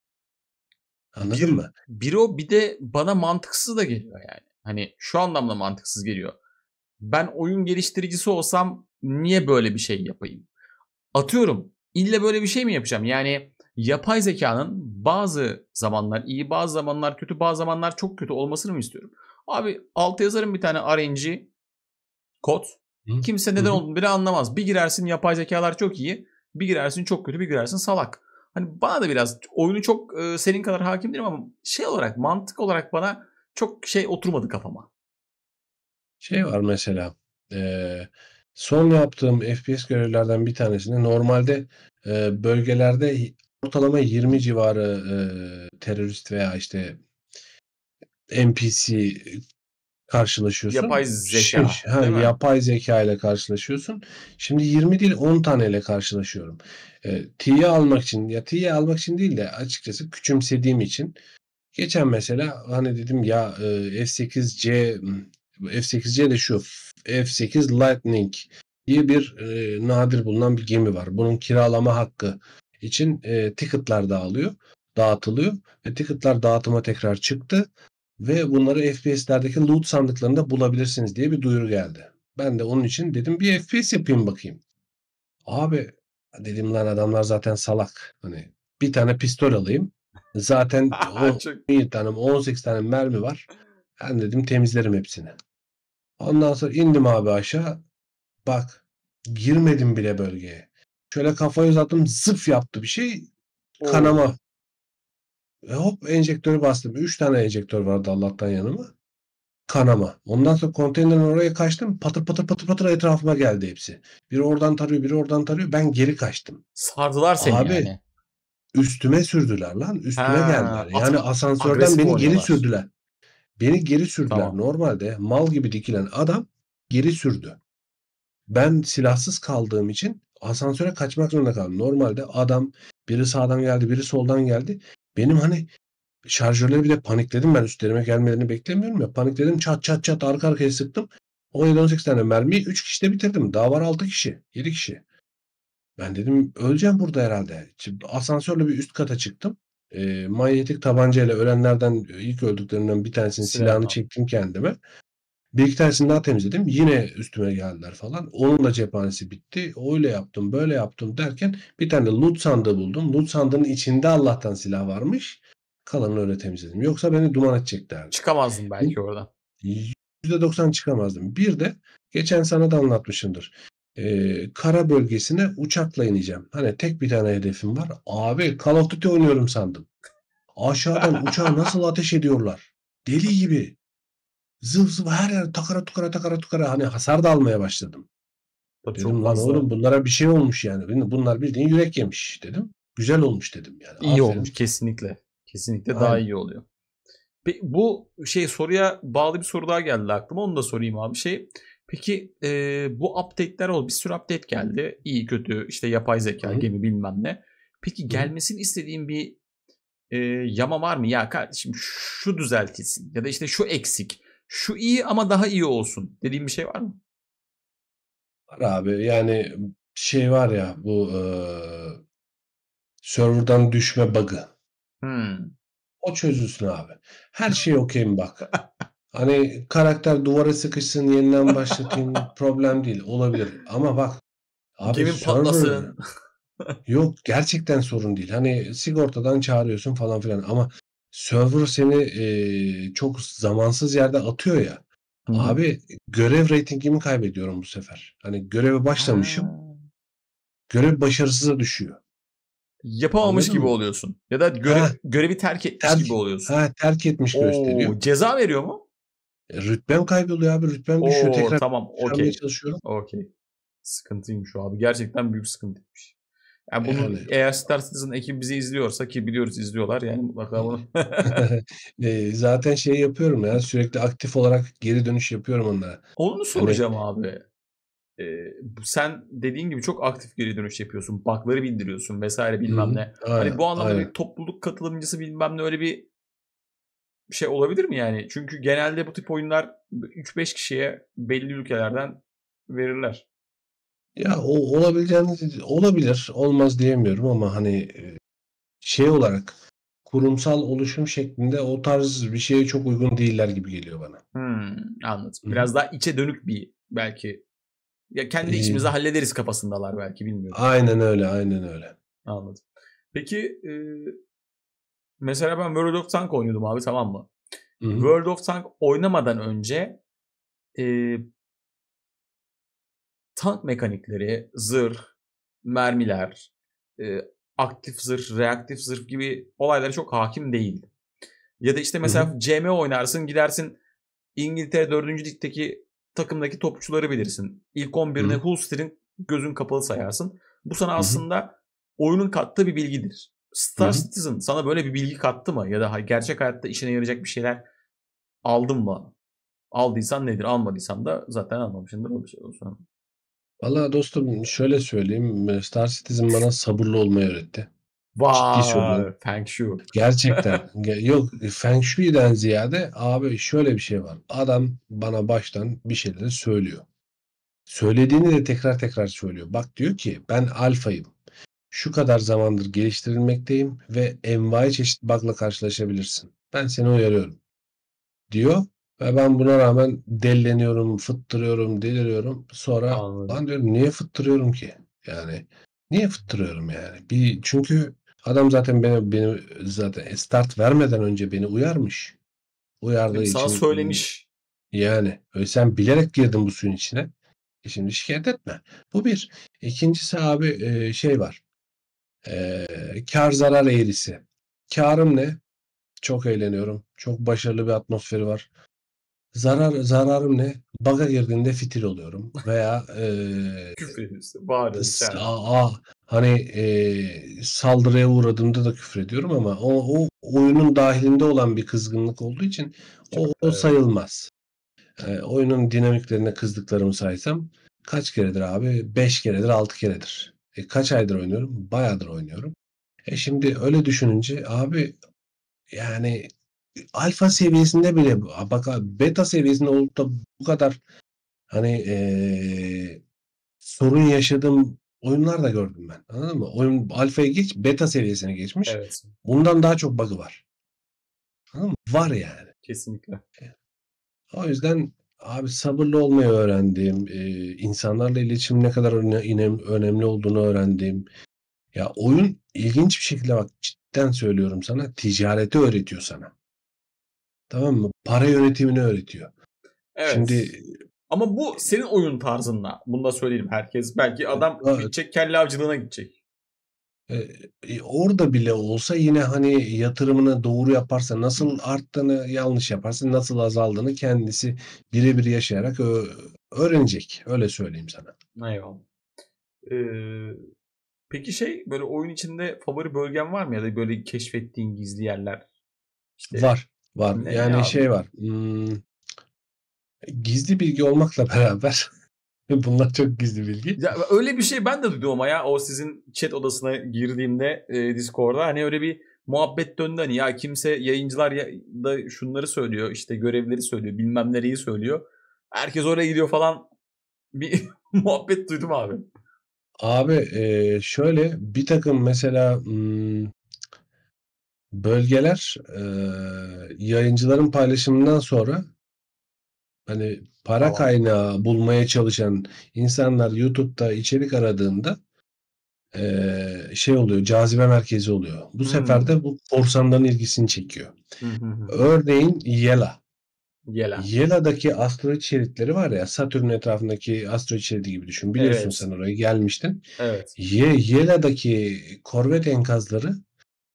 Anladın Bir, mı? bir o bir de bana mantıksız da geliyor yani. Hani şu anlamda mantıksız geliyor. Ben oyun geliştiricisi olsam niye böyle bir şey yapayım? Atıyorum. İlle böyle bir şey mi yapacağım? Yani yapay zekanın bazı zamanlar iyi, bazı zamanlar kötü, bazı zamanlar çok kötü olmasını mı istiyorum? Abi alta yazarım bir tane R N G kod. Hı Kimse hı. neden hı. olduğunu bile anlamaz. Bir girersin yapay zekalar çok iyi. Bir girersin çok kötü, bir girersin salak. Hani bana da biraz oyunu çok e, senin kadar hakim değilim ama şey olarak, mantık olarak bana çok şey oturmadı kafama. Şey var mesela eee, son yaptığım F P S görevlerden bir tanesinde normalde eee, bölgelerde ortalama yirmi civarı eee, terörist veya işte N P C Yapay karşılaşıyorsun. Şey, zeka, ha, değil mi? yapay zeka ile karşılaşıyorsun. Şimdi yirmi değil on taneyle karşılaşıyorum. E, T'yi almak için ya T'yi almak için değil de açıkçası küçümsediğim için geçen mesela hani dedim ya e, F sekiz C F sekiz C de şu F sekiz Lightning diye bir e, nadir bulunan bir gemi var. Bunun kiralama hakkı için e, ticket'lar dağılıyor, dağıtılıyor ve ticket'lar dağıtıma tekrar çıktı ve bunları F P S'lerdeki loot sandıklarında bulabilirsiniz diye bir duyuru geldi. Ben de onun için dedim bir F P S yapayım bakayım. Abi dedim lan adamlar zaten salak. Hani bir tane pistol alayım. Zaten on Çok yedi tane on sekiz tane mermi var. Ben dedim temizlerim hepsini. Ondan sonra indim abi aşağı. Bak girmedim bile bölgeye. Şöyle kafayı uzattım zıf yaptı bir şey. o Kanama. E hop enjektörü bastım. Üç tane enjektör vardı Allah'tan yanıma. Kanama. Ondan sonra konteynerin oraya kaçtım. Patır patır patır patır etrafıma geldi hepsi. Biri oradan tarıyor, biri oradan tarıyor. Ben geri kaçtım. sardılar seni Abi yani. üstüme sürdüler lan. Üstüme geldiler. Ha, Yani ata asansörden agresif beni geri oynuyorlar. sürdüler. Beni geri sürdüler. Tamam. Normalde mal gibi dikilen adam geri sürdü. Ben silahsız kaldığım için asansöre kaçmak zorunda kaldım. Normalde adam biri sağdan geldi, biri soldan geldi. Benim hani şarjörleri bir de panikledim ben üstlerime gelmelerini beklemiyorum ya. Panikledim çat çat çat arka arkaya sıktım. on yedi on sekiz tane mermiyi üç kişide bitirdim. Daha var altı kişi, yedi kişi. Ben dedim öleceğim burada herhalde. Şimdi asansörle bir üst kata çıktım. Eee, manyetik tabancayla ölenlerden ilk öldüklerinden bir tanesinin silahını Silahını çektim kendime. Bir iki tanesini daha temizledim. Yine üstüme geldiler falan. Onun da cephanesi bitti. Öyle yaptım, böyle yaptım derken bir tane de loot sandığı buldum. Loot sandığının içinde Allah'tan silah varmış. Kalanını öyle temizledim. Yoksa beni duman edeceklerdi. çıkamazdın belki oradan. yüzde doksan çıkamazdım. Bir de geçen sana da anlatmışımdır. Ee, kara bölgesine uçakla ineceğim. Hani tek bir tane hedefim var. Abi Call of Duty oynuyorum sandım. Aşağıdan uçağa nasıl ateş ediyorlar? Deli gibi. Zıv zıv her yer takara tukara takara tukara hani hasar da almaya başladım. Tabii çok Dedim lan fazla oğlum bunlara bir şey olmuş yani. Bunlar bildiğin yürek yemiş dedim. Güzel olmuş dedim yani. iyi olmuş Aferin. kesinlikle. Kesinlikle daha Aynen. iyi oluyor. Pe- Bu şey soruya bağlı bir soru daha geldi aklıma. Onu da sorayım abi. Şey, peki e, bu update'ler oldu. Bir sürü update geldi. İyi kötü işte yapay Hı zeka, hı. gemi bilmem ne. Peki Hı hı. gelmesini istediğin bir e, yama var mı? Ya kardeşim şu düzeltilsin ya da işte şu eksik. Şu iyi ama daha iyi olsun dediğin bir şey var mı? Var abi yani şey var ya bu eee server'dan düşme bug'ı. Hmm. O çözülsün abi. Her şey okeyim bak. Hani karakter duvara sıkışsın yeniden başlatayım problem değil olabilir. Ama bak abi Gemin server patlasın. yok gerçekten sorun değil. Hani sigortadan çağırıyorsun falan filan ama server seni eee, çok zamansız yerde atıyor ya. Hı hı. Abi görev reytingimi kaybediyorum bu sefer. Hani göreve başlamışım. Ha. Görev başarısıza düşüyor. Yapamamış Anladın gibi mı? oluyorsun. Ya da görev, Ha, görevi terk etmiş terk gibi oluyorsun. ha, terk etmiş gösteriyor. Oo, ceza veriyor mu? E, rütbem kayboluyor abi. Rütbem düşüyor. O Tekrar tamam, yükselmeye okey. çalışıyorum. Okey. Sıkıntıymış o abi. Gerçekten büyük sıkıntıymış. Yani bunu Yani eğer Star Citizen ekibi bizi izliyorsa, ki biliyoruz izliyorlar yani, mutlaka bunu. Eee, zaten şey yapıyorum ya, sürekli aktif olarak geri dönüş yapıyorum onlara. Onu Hani soracağım abi. Eee, sen dediğin gibi çok aktif geri dönüş yapıyorsun. Bug'ları bildiriyorsun vesaire Hı bilmem hı. ne. Hani Aynen, bu anlamda aynen. bir topluluk katılımcısı bilmem ne, öyle bir şey olabilir mi yani? Çünkü genelde bu tip oyunlar üç beş kişiye belli ülkelerden verirler. Ya o olabileceğini olabilir, olmaz diyemiyorum ama hani, eee, şey olarak kurumsal oluşum şeklinde o tarz bir şeye çok uygun değiller gibi geliyor bana. Hımm, anladım. Hı hı. Biraz daha içe dönük bir belki. Ya, kendi içimizde İii, hallederiz kafasındalar belki, bilmiyorum. aynen öyle, aynen öyle. Anladım. Peki, eee, mesela ben World of Tanks oynuyordum abi, tamam mı? Hı hı. World of Tanks oynamadan önce, eee, tank mekanikleri, zırh, mermiler, eee, aktif zırh, reaktif zırh gibi olaylara çok hâkim değildim. Ya da, işte, Hı hı. mesela C M oynarsın, gidersin İngiltere dördüncü ligdeki takımdaki topçuları bilirsin. İlk on Hı birine hı. Hulster'in gözün kapalı sayarsın. Bu sana Hı hı. aslında oyunun kattığı bir bilgidir. Hı Star hı. Citizen sana böyle bir bilgi kattı mı? Ya da ha gerçek hayatta işine yarayacak bir şeyler aldın mı? Aldıysan nedir? Almadıysan da zaten almamışsındır, o bir şey o zaman. Vallahi dostum şöyle söyleyeyim, eee, Star Citizen bana sabırlı olmayı öğretti. Ciddi söylüyorum. Vay! Feng Shui. Gerçekten. Ge yok, Feng Shui'den ziyade abi şöyle bir şey var. Adam bana baştan bir şeyleri söylüyor. Söylediğini de tekrar tekrar söylüyor. Bak diyor ki ben alfayım. Şu kadar zamandır geliştirilmekteyim ve envai çeşit bug'la karşılaşabilirsin. Ben seni uyarıyorum diyor ve ben buna rağmen delleniyorum, fıttırıyorum, deliriyorum. Sonra Anladım. lan diyorum niye fıttırıyorum ki? Yani niye fıttırıyorum yani? Bir çünkü adam zaten beni beni zaten start vermeden önce beni uyarmış. Uyardığı Tabii, sana için, ımm, söylemiş. yani, öyle sen bilerek girdin bu suyun içine. E, şimdi şikâyet etme. Bu bir. ikincisi abi, eee, şey var, eee, kâr zarar eğrisi. Kârım ne? Çok eğleniyorum. Çok başarılı bir atmosferi var. Zarar zararım ne? Bug'a girdiğinde fitil oluyorum veya, eee, Küfrediyorsun, bağırıyorsun, s çağırıyorsun. a a hani, eee, saldırıya uğradığımda da küfrediyorum ama o o oyunun dâhilinde olan bir kızgınlık olduğu için o Çok o evet. sayılmaz. Eee, oyunun dinamiklerine kızdıklarımı saysam kaç keredir abi? beş keredir, altı keredir. E, kaç aydır oynuyorum? Bayağıdır oynuyorum. E, şimdi öyle düşününce abi yani alfa seviyesinde bile a bak abi beta seviyesinde olup da bu kadar hani, eee, sorun yaşadığım oyunlar da gördüm ben. Anladın mı? Oyun alfayı geç, beta seviyesine geçmiş. Evet, Bundan daha çok bug'ı var. Anladın mı? Var yani. kesinlikle. O yüzden abi sabırlı olmayı öğrendim. Eee, insanlarla iletişimin ne kadar öne inem önemli olduğunu öğrendim. Ya, oyun ilginç bir şekilde bak cidden söylüyorum sana, ticareti öğretiyor sana. Tamam mı? Para yönetimini öğretiyor. Evet. Şimdi, Ama bu senin oyun tarzınla. Bunu da söyleyelim. Herkes belki adam eee, gidecek, kelle avcılığına gidecek. eee, orada bile olsa yine, hani, yatırımını doğru yaparsa, nasıl arttığını yanlış yaparsa nasıl azaldığını kendisi bire bir yaşayarak ö öğrenecek. Öyle söyleyeyim sana. Eyvallah. Eee, peki şey, böyle oyun içinde favori bölgen var mı ya da böyle keşfettiğin gizli yerler? İşte Var, var. ne ne Yani abi? şey var, ımm, gizli bilgi olmakla beraber bunlar çok gizli bilgi. Ya öyle bir şey ben de duydum ama ya o sizin chat odasına girdiğimde e, Discord'da hani öyle bir muhabbet döndü, hani ya kimse yayıncılar ya, da şunları söylüyor, işte görevleri söylüyor, bilmem nereyi söylüyor. Herkes oraya gidiyor falan, bir muhabbet duydum abi. Abi, eee, şöyle, birtakım mesela, ımm, bölgeler, eee, yayıncıların paylaşımından sonra, hani, para Tamam. kaynağı bulmaya çalışan insanlar YouTube'da içerik aradığında, eee, şey oluyor, cazibe merkezi oluyor. Bu sefer Hmm. de bu korsanların ilgisini çekiyor. Hı hı hı. Örneğin Yela. Yela. Yela'daki asteroid şeritleri var ya, Satürn etrafındaki asteroid şeridi gibi düşün. Biliyorsun Evet. sen orayı, gelmiştin. Evet. Ye Yela'daki korvet enkazları,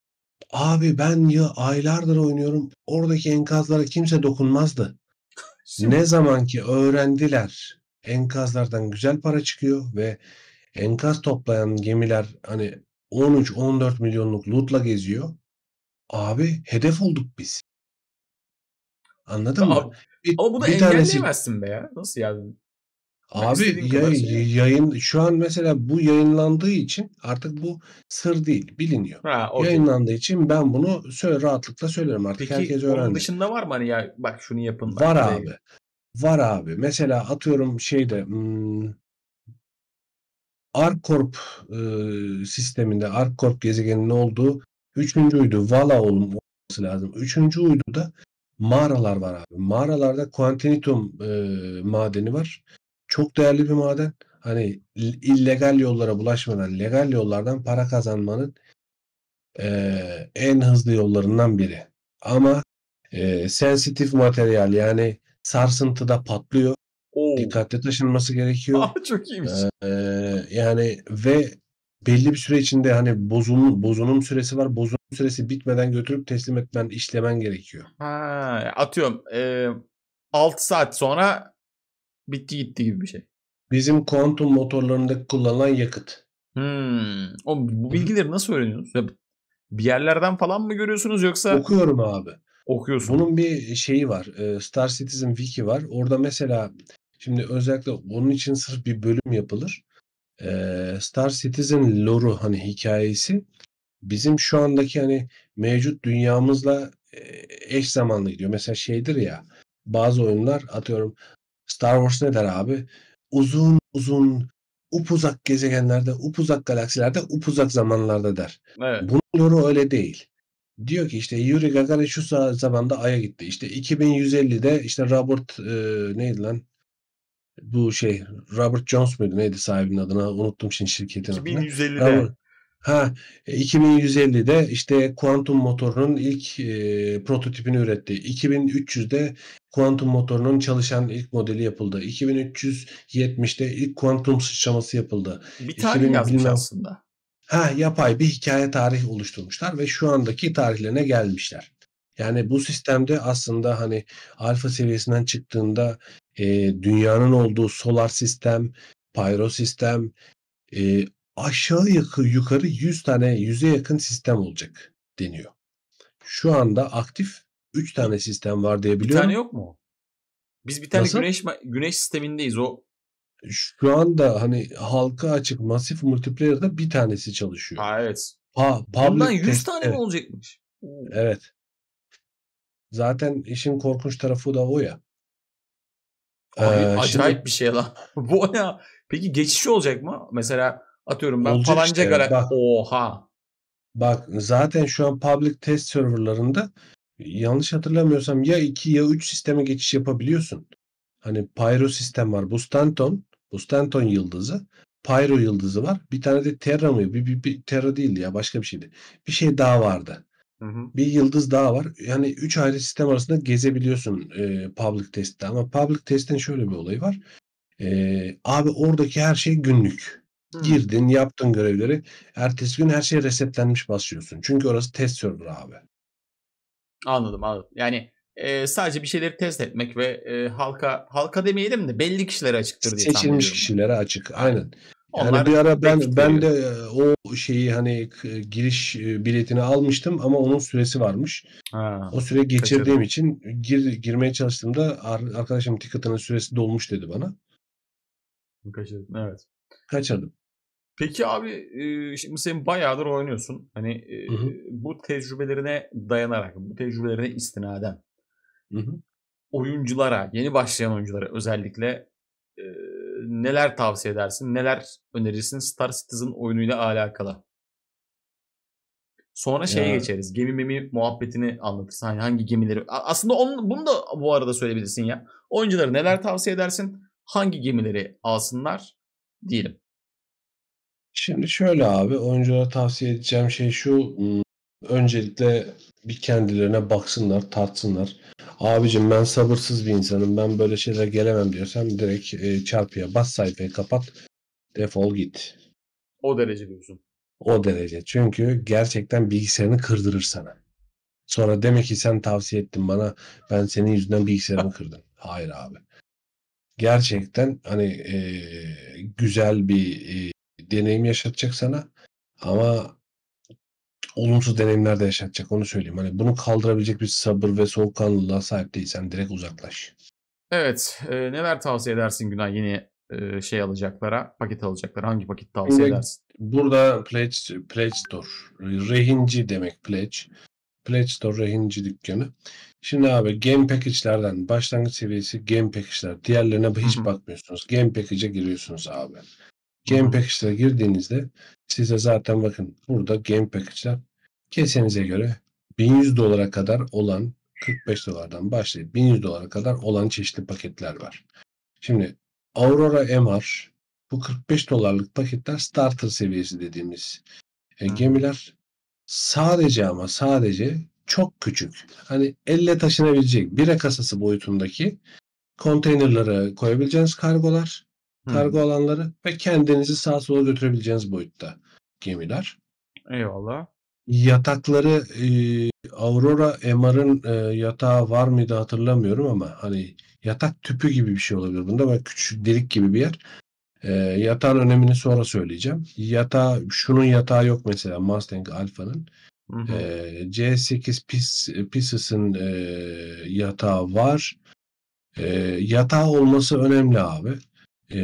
abi ben ya aylardır oynuyorum, oradaki enkazlara kimse dokunmazdı. Şimdi Ne zaman ki öğrendiler enkazlardan güzel para çıkıyor ve enkaz toplayan gemiler hani on üç on dört milyonluk loot'la geziyor. Abi hedef olduk biz. Anladın mı? abi, Bir, ama bunu bir tanesi engelleyemezsin be ya. Nasıl yani? Ben abi istediğim kadar yay- söyleyeyim. yayın şu an mesela bu yayınlandığı için artık bu sır değil, biliniyor. Ha, okey. Yayınlandığı için ben bunu söyle rahatlıkla söylerim artık Peki herkes onun öğrendi. dışında var mı hani ya bak şunu yapın bak Var buraya. abi. Var abi. Mesela atıyorum şeyde hmm, ArcCorp e, sisteminde ArcCorp gezegeninin olduğu üçüncü uydu Vala olması lazım. Üçüncü uyduda mağaralar var abi. Mağaralarda Quantinitum e, madeni var. Çok değerli bir maden. Hani illegal yollara bulaşmadan legal yollardan para kazanmanın e, en hızlı yollarından biri. Ama e, sensitif materyal yani sarsıntıda patlıyor. Oo. Dikkatli taşınması gerekiyor. Aa, çok iyiymiş. Ee, yani ve belli bir süre içinde hani bozulum bozunum süresi var. Bozunum süresi bitmeden götürüp teslim etmen, işlemen gerekiyor. Ha, atıyorum e, altı saat sonra bitti gitti gibi bir şey. Bizim kuantum motorlarında kullanılan yakıt. Hmm. O, bu Hı hı. bilgileri nasıl öğreniyorsunuz? Ya, bir yerlerden falan mı görüyorsunuz yoksa Okuyorum abi. okuyorsun? Bunun bir şeyi var. e, Star Citizen Wiki var. Orada mesela şimdi özellikle onun için sırf bir bölüm yapılır. E, Star Citizen lore'u hani hikayesi bizim şu andaki hani mevcut dünyamızla e, eş zamanlı gidiyor. Mesela şeydir ya bazı oyunlar atıyorum Star Wars ne der abi? Uzun uzun upuzak gezegenlerde, upuzak galaksilerde, upuzak zamanlarda der. Evet. Bunun yoru öyle değil. Diyor ki işte Yuri Gagarin şu za- zamanda Ay'a gitti. İşte iki bin yüz ellide işte Robert e, neydi lan? Bu şey Robert Jones muydu? Neydi sahibinin adını? Unuttum şimdi şirketin adını. iki bin yüz ellide. Robert ha e, iki bin yüz ellide işte kuantum motorunun ilk e, prototipini üretti. iki bin üç yüzde kuantum motorunun çalışan ilk modeli yapıldı. iki bin üç yüz yetmişte ilk kuantum sıçraması yapıldı. Bir tarih iki bin yazmış bilmem aslında. ha yapay bir hikaye tarih oluşturmuşlar ve şu andaki tarihlerine gelmişler. Yani bu sistemde aslında hani alfa seviyesinden çıktığında e, dünyanın olduğu solar sistem, pyro sistem, e, aşağı yakı yukarı yüz tane yüze yakın sistem olacak deniyor. Şu anda aktif üç Bir, tane sistem var diye bir tane biliyorum. yok mu? Biz bir tane Nasıl? güneş ma- güneş sistemindeyiz. O Şu anda hani halka açık masif multiplayer'da bir tanesi çalışıyor. ha, evet. Pa Bundan public yüz test tane mi evet, olacakmış? Oo. evet. Zaten işin korkunç tarafı da o ya. Abi Ee, şimdi acayip bir şey lan. Bu ne ya? Peki geçiş olacak mı? Mesela atıyorum ben olacak falanca işte galak. bak Oha. bak zaten şu an public test serverlarında yanlış hatırlamıyorsam ya iki ya üç sisteme geçiş yapabiliyorsun. Hani Pyro sistem var. Bu Stanton, bu Stanton yıldızı. Pyro yıldızı var. Bir tane de Terra mı? Bir, bir, bir Terra değildi ya başka bir şeydi. Bir şey daha vardı. Hı hı. Bir yıldız daha var. Yani üç ayrı sistem arasında gezebiliyorsun e, public testte. Ama public testin şöyle bir olayı var. E, abi oradaki her şey günlük. Hmm. Girdin, yaptın görevleri. Ertesi gün her şey resetlenmiş başlıyorsun. Çünkü orası test server abi. Anladım anladım. Yani e, sadece bir şeyleri test etmek ve e, halka halka demeyelim de belli kişilere açıktır diye tahmin Seçilmiş ediyorum ben. kişilere açık. Aynen. Aynen. Yani bir Onlar ara ben beklik ben de veriyor. e, o şeyi hani k- giriş e, biletini almıştım ama onun süresi varmış. Ha, O süre geçirdiğim kaçırdım. için gir, girmeye çalıştığımda ar- arkadaşım ticket'ının süresi dolmuş dedi bana. Kaçırdım evet. Kaçırdım. Peki abi e, şimdi sen bayağıdır oynuyorsun. Hani e, Hı hı. bu tecrübelerine dayanarak, bu tecrübelerine istinaden Hı hı. oyunculara, yeni başlayan oyunculara özellikle e, neler tavsiye edersin, neler önerirsin Star Citizen oyunuyla alakalı? Sonra şeye Ya geçeriz. Gemi memi muhabbetini anlatırsın. Hani hangi gemileri... A- Aslında onun, bunu da bu arada söyleyebilirsin ya. Oyunculara neler tavsiye edersin? Hangi gemileri alsınlar? Diyelim. şimdi şöyle abi oyunculara tavsiye edeceğim şey şu. hmm, Öncelikle bir kendilerine baksınlar, tartsınlar. Abicim ben sabırsız bir insanım. Ben böyle şeylere gelemem diyorsam direkt e, çarpıya bas sayfayı kapat. Defol git. O derece diyorsun. O derece. Çünkü gerçekten bilgisayarını kırdırır sana. Sonra demek ki sen tavsiye ettin bana, ben senin yüzünden bilgisayarımı kırdım. Hayır abi. Gerçekten hani eee, güzel bir eee, deneyim yaşatacak sana ama olumsuz deneyimler de yaşatacak, onu söyleyeyim. Hani bunu kaldırabilecek bir sabır ve soğukkanlılığa sahip değilsen direkt uzaklaş. Evet, e, neler tavsiye edersin Günay yeni e, şey alacaklara, paket alacaklara hangi paket tavsiye Şimdi edersin? burada Pledge, Pledge Store, rehinci demek Pledge. Pledge Store rehinci dükkanı. Şimdi abi game package'lerden başlangıç seviyesi game package'ler. Diğerlerine Hı hiç hı, bakmıyorsunuz. Game package'e giriyorsunuz abi. hı Game hı, package'lere girdiğinizde size zaten bakın burada game package'ler kesenize göre bin yüz dolara kadar olan, kırk beş dolardan başlayıp bin yüz dolara kadar olan çeşitli paketler var. Şimdi Aurora M R, bu kırk beş dolarlık paketler starter seviyesi dediğimiz e, hı hı. gemiler, sadece ama sadece çok küçük. Hani elle taşınabilecek bira kasası boyutundaki konteynerlara koyabileceğiniz kargolar, Hı. kargo alanları ve kendinizi sağa sola götürebileceğiniz boyutta gemiler. Eyvallah. Yatakları e, Aurora M R'ın e, yatağı var mıydı hatırlamıyorum ama hani yatak tüpü gibi bir şey olabilir bunda. Böyle küçük delik gibi bir yer. E, yatağın önemini sonra söyleyeceğim. Yatağı, şunun yatağı yok mesela Mustang Alpha'nın. Hı hı. E, C sekiz Pieces'ın e, yatağı var. E, yatağı olması önemli abi. E,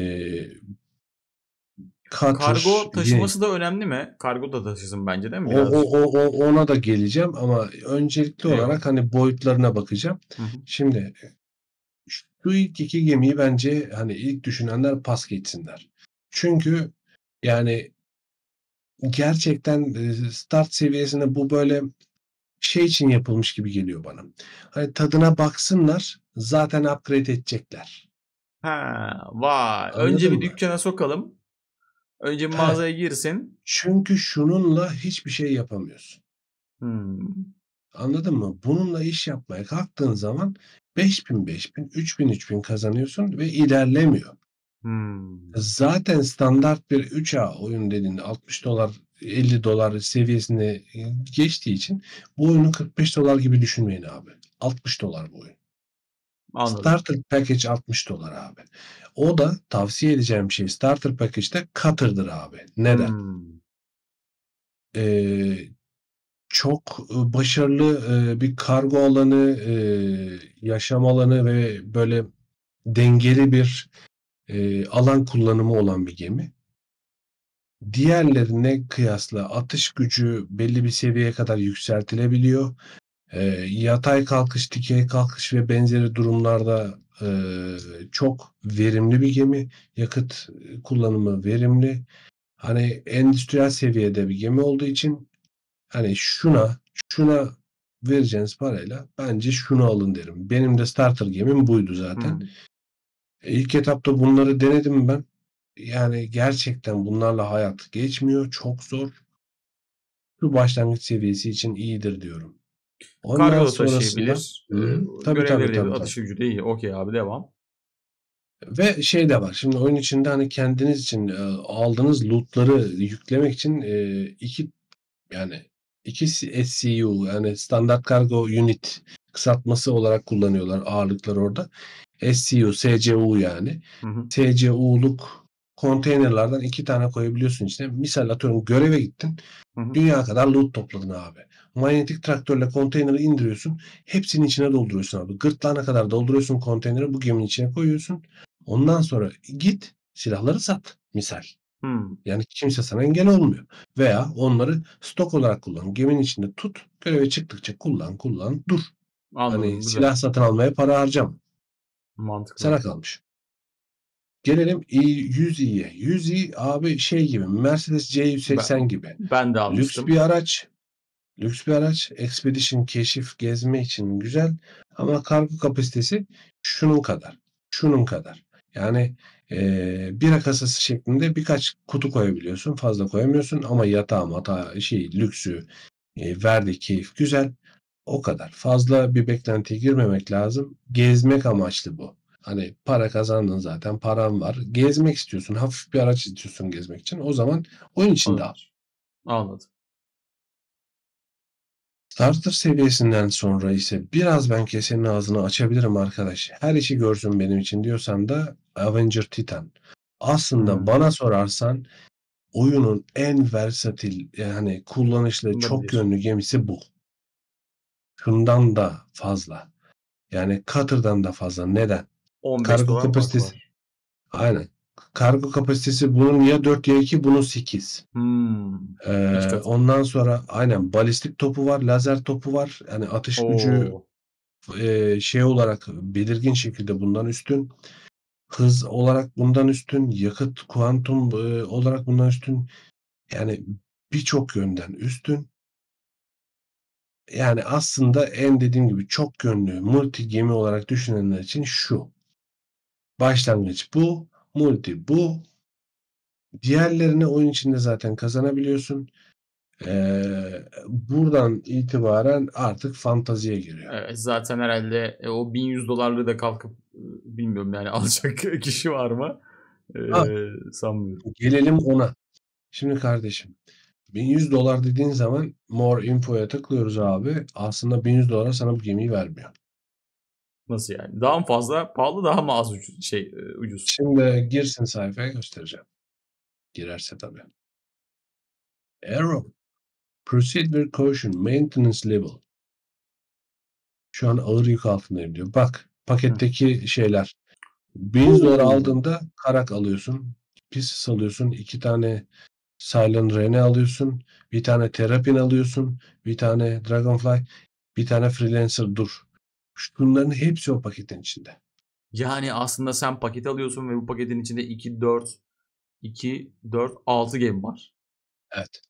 Cutter, Kargo taşıması da önemli mi? Kargo da taşısın bence değil mi O, o, birazcık? o, o- ona da geleceğim ama öncelikli olarak Eyvallah. hani boyutlarına bakacağım. Hı hı. Şimdi şu ilk iki gemiyi bence hani ilk düşünenler pas geçsinler. Çünkü yani gerçekten e, start seviyesinde bu böyle şey için yapılmış gibi geliyor bana. Hani tadına baksınlar, zaten upgrade edecekler. Ha, vay. Önce Anladın bir mı? dükkana sokalım. Önce bir Heh, mağazaya girsin. çünkü şununla hiçbir şey yapamıyorsun. Hmm. Anladın mı? Bununla iş yapmaya kalktığın zaman beş bin beş bin, üç bin üç bin kazanıyorsun ve ilerlemiyor. Hmm. Zaten standart bir üç A oyun dediğinde altmış dolar, elli dolar seviyesinde geçtiği için bu oyunu kırk beş dolar gibi düşünmeyin abi. altmış dolar bu oyun. Anladım. Starter Package altmış dolar abi. O da tavsiye edeceğim şey Starter Package'de Cutter'dır abi. Neden? Hmm. Ee, Çok e, başarılı e, bir kargo alanı, e, yaşam alanı ve böyle dengeli bir e, alan kullanımı olan bir gemi. Diğerlerine kıyasla atış gücü belli bir seviyeye kadar yükseltilebiliyor. E, yatay kalkış, dikey kalkış ve benzeri durumlarda e, çok verimli bir gemi. Yakıt kullanımı verimli. Hani endüstriyel seviyede bir gemi olduğu için hani şuna, şuna vereceğiniz parayla bence şunu alın derim. Benim de starter gemim buydu zaten. Hmm. E, İlk etapta bunları denedim ben. Yani gerçekten bunlarla hayat geçmiyor. Çok zor. Şu başlangıç seviyesi için iyidir diyorum. Ondan Kargo da sonrasında taşıyabilir. hı Ee, hı, tabii tabii görevleri de tabii bir tabii. atış gücü de iyi. Okey abi devam. Ve şey de var. Şimdi oyun içinde hani kendiniz için e, aldığınız lootları yüklemek için e, iki yani iki S C U yani Standart Cargo Unit kısaltması olarak kullanıyorlar ağırlıklar orada. S C U, S C U yani. Hı hı. S C U'luk konteynerlardan iki tane koyabiliyorsun içine. Misal atıyorum göreve gittin. Hı hı. Dünya kadar loot topladın abi. Manyetik traktörle konteyneri indiriyorsun. Hepsini içine dolduruyorsun abi. Gırtlağına kadar dolduruyorsun konteyneri. Bu geminin içine koyuyorsun. Ondan sonra git silahları sat. Misal. Hmm. Yani kimse sana engel olmuyor. Veya onları stok olarak kullan. Geminin içinde tut. Göreve çıktıkça kullan kullan dur. Hani Anladım. Güzel. silah satın almaya para harcama. Mantıklı. Sana kalmış. Gelelim i yüz i'ye. yüz i abi şey gibi Mercedes C yüz seksen Ben, gibi. ben de Lüks almıştım. bir araç. Lüks bir araç. Expedition, keşif, gezme için güzel. Ama kargo kapasitesi şunun kadar. Şunun kadar. Yani eee bira kasası şeklinde birkaç kutu koyabiliyorsun. Fazla koyamıyorsun ama yatağı matağı şey lüksü eee verdiği keyif güzel. O kadar. Fazla bir beklentiye girmemek lazım. Gezmek amaçlı bu. Hani para kazandın zaten paran var. Gezmek istiyorsun. Hafif bir araç istiyorsun gezmek için. O zaman oyun içinde al. Olabilir. Anladım. Starter seviyesinden sonra ise biraz ben kesenin ağzını açabilirim arkadaş. Her işi görsün benim için diyorsan da Avenger Titan. Aslında Hmm. bana sorarsan oyunun en versatil yani kullanışlı çok Olabilir. yönlü gemisi bu. Şundan da fazla. Yani Cutter'dan da fazla. Neden? on beş Kargo dolar farkı kapasitesi. var. Aynen. Kargo kapasitesi bunun ya dört ya iki bunun sekiz. Hmm. İki Ee, katı. ondan sonra aynen balistik topu var, lazer topu var. Yani atış gücü Oo. e, şey olarak belirgin şekilde bundan üstün. Hız olarak bundan üstün. Yakıt, kuantum e, olarak bundan üstün. Yani birçok yönden üstün. Yani aslında en dediğim gibi çok yönlü multi gemi olarak düşünenler için şu. Başlangıç bu, multi bu. Diğerlerini oyun içinde zaten kazanabiliyorsun. Eee, buradan itibaren artık fanteziye giriyor. Evet, zaten herhalde e, o bin yüz dolarlığı da kalkıp e, bilmiyorum yani alacak kişi var mı? Ha, Ee, sanmıyorum. gelelim ona. Şimdi kardeşim bin yüz dolar dediğin zaman more info'ya tıklıyoruz abi. Aslında bin yüz dolara sana bu gemiyi vermiyor. Nasıl yani? Daha mı fazla pahalı, daha mı az ucuz, şey e, ucuz? Şimdi girsin sayfaya göstereceğim. Girerse tabii. Arrow. Proceed with caution. Maintenance level. Şu an ağır yük altındayım diyor. Bak Hı. paketteki şeyler. bin yüz dolara Oo. aldığında karak alıyorsun. Pieces alıyorsun. iki tane Silent Rene alıyorsun. Bir tane Terrapin alıyorsun. Bir tane Dragonfly. Bir tane Freelancer dur. Şunların hepsi o paketin içinde. Yani aslında sen paket alıyorsun ve bu paketin içinde iki, dört, iki, dört, altı gemi var. Evet.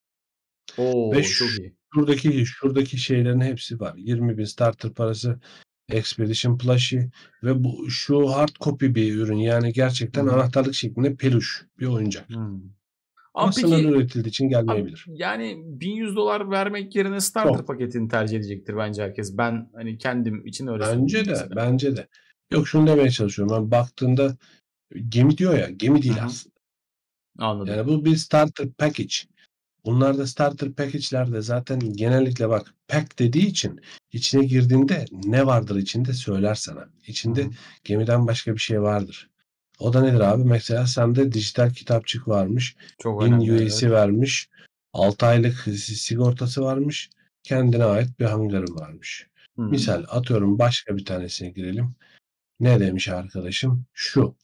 Ve Oo, çok ş- iyi. şuradaki şuradaki şeylerin hepsi var. yirmi bin starter parası, Expedition plush'i ve bu şu hard copy bir ürün. Yani Hı gerçekten hı. anahtarlık şeklinde peluş bir oyuncak. Hmm. Ama Ama sınırlı peki üretildiği için abi, gelmeyebilir. yani bin yüz dolar vermek yerine starter Çok. paketini tercih edecektir bence herkes. Ben hani kendim için öyle Bence söyleyeyim de, mesela. bence de. Yok şunu demeye çalışıyorum. Ben baktığında gemi diyor ya, gemi Hı değil hı. aslında. Anladım. Yani bu bir starter package. Bunlar da starter package'lerde zaten genellikle bak pack dediği için içine girdiğinde ne vardır içinde söyler sana. Hı İçinde hı. gemiden başka bir şey vardır. O da nedir abi? Mesela sende dijital kitapçık varmış. Çok bin önemli, U A C evet. vermiş. altı aylık sigortası varmış. Kendine ait bir hangarı varmış. Hımm. Misal atıyorum başka bir tanesine girelim. Ne demiş arkadaşım? Şu.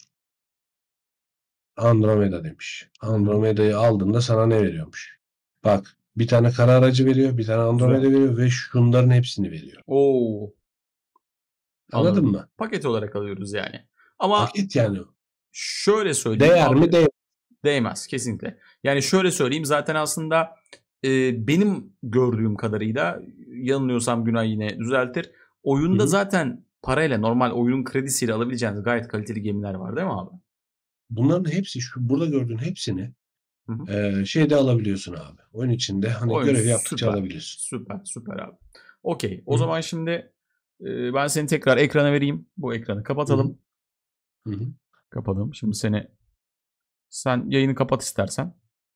Andromeda demiş. Hı hı. Andromeda'yı aldığında sana ne veriyormuş? Bak bir tane kara aracı veriyor, bir tane Andromeda Güzel. veriyor ve şunların hepsini veriyor. O! Anladın Anladım. mı? Paket olarak alıyoruz yani. Ama Paket yani. şöyle söyleyeyim Değer mi? abi, Değer. değmez kesinlikle. Yani şöyle söyleyeyim, zaten aslında, eee, benim gördüğüm kadarıyla, yanılıyorsam Günay yine düzeltir. Hı Oyunda hı. zaten parayla, normal oyunun kredisiyle alabileceğiniz gayet kaliteli gemiler var değil mi abi? Bunların hepsi şu burada gördüğün hepsini Hı hı. eee, şeyde alabiliyorsun abi. Oyun içinde hani Oyun görev yaptıkça süper. alabiliyorsun. Süper, süper abi. Okay. Hı O hı. zaman şimdi, eee, ben seni tekrar ekrana vereyim. Bu ekranı Hı hı. kapatalım. Hı hı. Kapadım. Şimdi seni sen yayını kapat istersen.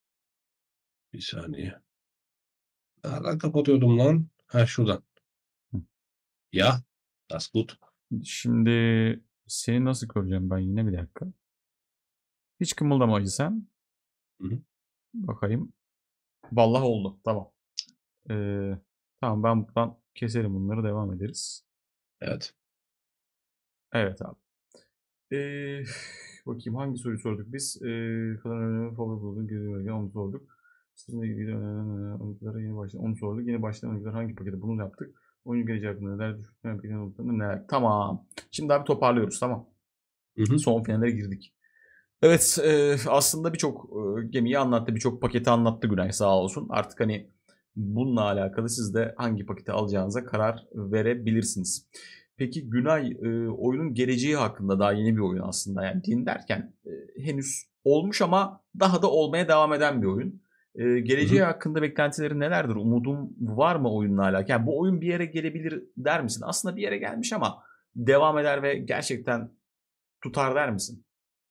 Bir saniye. Nereden kapatıyordum lan? Ha şuradan. Hı. Ya. Das gut. Şimdi seni nasıl göreceğim ben yine, bir dakika. Hiç kımıldama hacı sen. Hı hı. Bakayım. Vallahi oldu. Tamam. Ee, tamam, ben buradan keserim bunları, devam ederiz. Evet. Evet abi. Ee, bakayım hangi soruyu sorduk biz? Ee, kadar önemli favori buldun. Geri onu sorduk. Sizinle ilgili önemli oyunculara yeni başlayan onu sorduk. Yeni başlayan oyuncular hangi paketi bunu yaptık? Oyuncu geleceği hakkında neler düşündüğünü, paketini unuttuğunu neler? Tamam. Şimdi abi toparlıyoruz, tamam. Hı hı. Son finallere girdik. Evet, e, aslında birçok e, gemiyi anlattı, birçok paketi anlattı Günay, sağ olsun. Artık hani bununla alakalı siz de hangi paketi alacağınıza karar verebilirsiniz. Peki Günay, e, oyunun geleceği hakkında, daha yeni bir oyun aslında. Yani din derken e, henüz olmuş ama daha da olmaya devam eden bir oyun. E, Hı geleceği hı. hakkında beklentilerin nelerdir? Umudun var mı oyunla alakalı? Yani bu oyun bir yere gelebilir der misin? Aslında bir yere gelmiş ama devam eder ve gerçekten tutar der misin?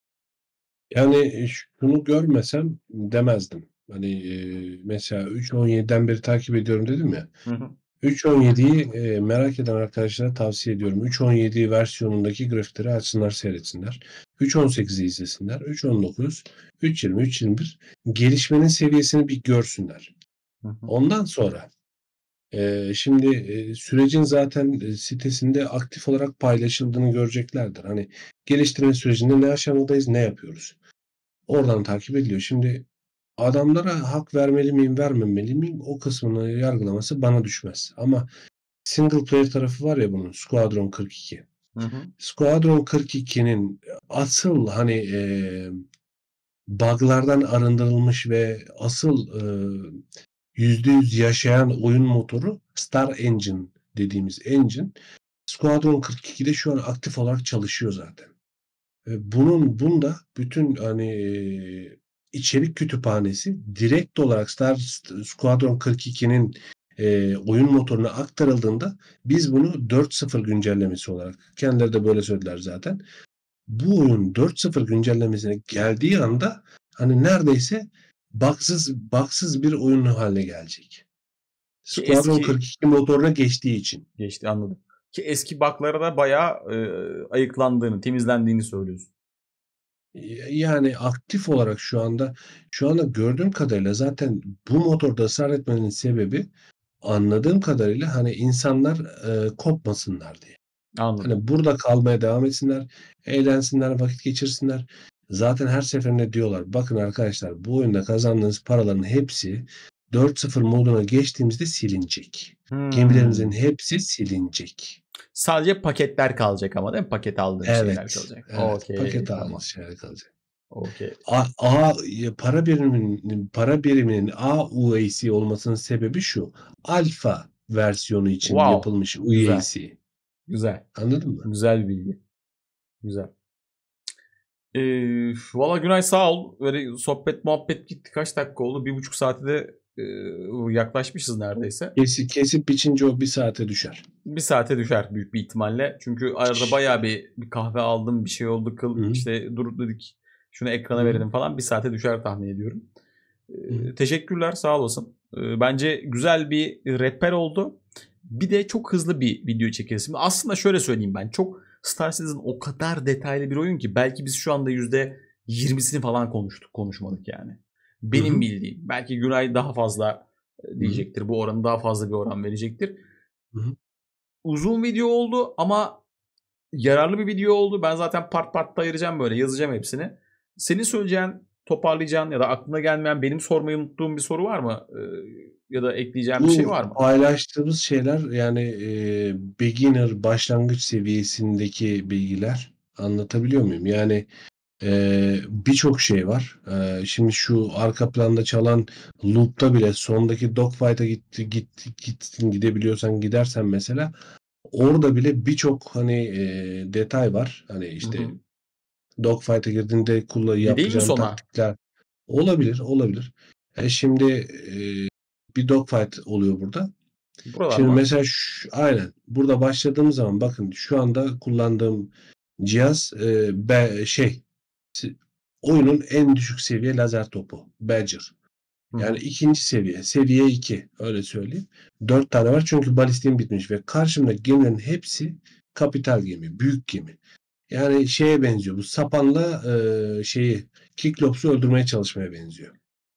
Yani şunu görmesem demezdim. Hani, eee, mesela üç on yediden beri takip ediyorum dedim ya. Hı hı. üç nokta on yediyi e, merak eden arkadaşlara tavsiye ediyorum. üç nokta on yedi versiyonundaki grafikleri açsınlar, seyretsinler. üç nokta on sekizi izlesinler. üç nokta on dokuz, üç nokta yirmi, üç nokta yirmi bir gelişmenin seviyesini bir görsünler. Hı hı. Ondan sonra e, şimdi e, sürecin zaten e, sitesinde aktif olarak paylaşıldığını göreceklerdir. Hani geliştirme sürecinde ne aşamadayız, ne yapıyoruz. Oradan takip ediliyor. Şimdi adamlara hak vermeli miyim, vermemeli miyim? O kısmını yargılaması bana düşmez. Ama single player tarafı var ya bunun, Squadron kırk iki. Hı hı. Squadron kırk ikinin asıl hani e, bug'lardan arındırılmış ve asıl e, yüzde yüz yaşayan oyun motoru Star Engine dediğimiz engine. Squadron kırk ikide şu an aktif olarak çalışıyor zaten. E, bunun bunda bütün hani e, içerik kütüphanesi direkt olarak Star Squadron kırk ikinin e, oyun motoruna aktarıldığında biz bunu dört nokta sıfır güncellemesi olarak, kendileri de böyle söylediler zaten. Bu oyun dört nokta sıfır güncellemesine geldiği anda hani neredeyse bugsız bugsız bir oyun haline gelecek. Ki Squadron eski kırk iki motoruna geçtiği için. geçti, anladım. Ki eski bug'lara da bayağı e, ayıklandığını, temizlendiğini söylüyorsun. Yani aktif olarak şu anda şu anda gördüğüm kadarıyla zaten bu motorda ısrar etmenin sebebi, anladığım kadarıyla hani insanlar e, kopmasınlar diye. Anladım. Hani burada kalmaya devam etsinler, eğlensinler, vakit geçirsinler. Zaten her seferinde diyorlar, bakın arkadaşlar bu oyunda kazandığınız paraların hepsi dört nokta sıfır moduna geçtiğimizde silinecek. Hmm. Gemilerinizin hepsi silinecek. Sadece paketler kalacak ama değil mi? Paket aldığın Evet. şeyler kalacak. Evet. Okey, Paket tamam. aldığınız şeyler kalacak. Okey. A, A para biriminin para biriminin A U A C olmasının sebebi şu. Alfa versiyonu için Wow. yapılmış Güzel. U A C. Güzel. Anladın mı? Güzel bir bilgi. Güzel. Ee, Valla Günay sağ ol. Böyle sohbet muhabbet gitti. Kaç dakika oldu? Bir buçuk saate de e, yaklaşmışız neredeyse. Kesip, kesip biçince o bir saate düşer. Bir saate düşer büyük bir ihtimalle. Çünkü arada bayağı bir, bir kahve aldım. Bir şey oldu. Kıl, Hı-hı. işte dur dedik. Şunu ekrana Hı-hı. verelim falan. Bir saate düşer tahmin ediyorum. Ee, Hı. teşekkürler. Sağ olasın. Ee, bence güzel bir rehber oldu. Bir de çok hızlı bir video çekilsin. Aslında şöyle söyleyeyim ben. Çok Star Citizen o kadar detaylı bir oyun ki belki biz şu anda yüzde yirmisini falan konuştuk, konuşmadık yani. Benim Hı-hı. bildiğim. Belki Günay daha fazla diyecektir. Hı-hı. Bu oranı daha fazla bir oran verecektir. Hı-hı. Uzun video oldu ama yararlı bir video oldu. Ben zaten part partta ayıracağım, böyle yazacağım hepsini. Senin söyleyeceğin, toparlayacağın ya da aklına gelmeyen, benim sormayı unuttuğum bir soru var mı? Ee, ya da ekleyeceğim Bu bir şey var mı? Paylaştığımız şeyler yani e, beginner başlangıç seviyesindeki bilgiler, anlatabiliyor muyum? Yani e, birçok şey var. E, şimdi şu arka planda çalan loop'ta bile sondaki dogfight'a gitti, gitti, gittin gidebiliyorsan gidersen mesela orada bile birçok hani e, detay var. Hani işte Hı hı. dogfight'a girdiğinde kullan Gideyim mi yapacağın sona? taktikler olabilir, olabilir. E şimdi e, bir dogfight oluyor burada. Buralar Şimdi mı? mesela şu, aynen burada başladığımız zaman bakın şu anda kullandığım cihaz e, be, şey oyunun en düşük seviye lazer topu Badger. Hı Yani hı. ikinci seviye, seviye iki öyle söyleyeyim. Dört tane var çünkü balistiğim bitmiş ve karşımdaki gemilerin hepsi kapital gemi, büyük gemi. Yani şeye benziyor, bu sapanla e, şeyi Kiklops'u öldürmeye çalışmaya benziyor.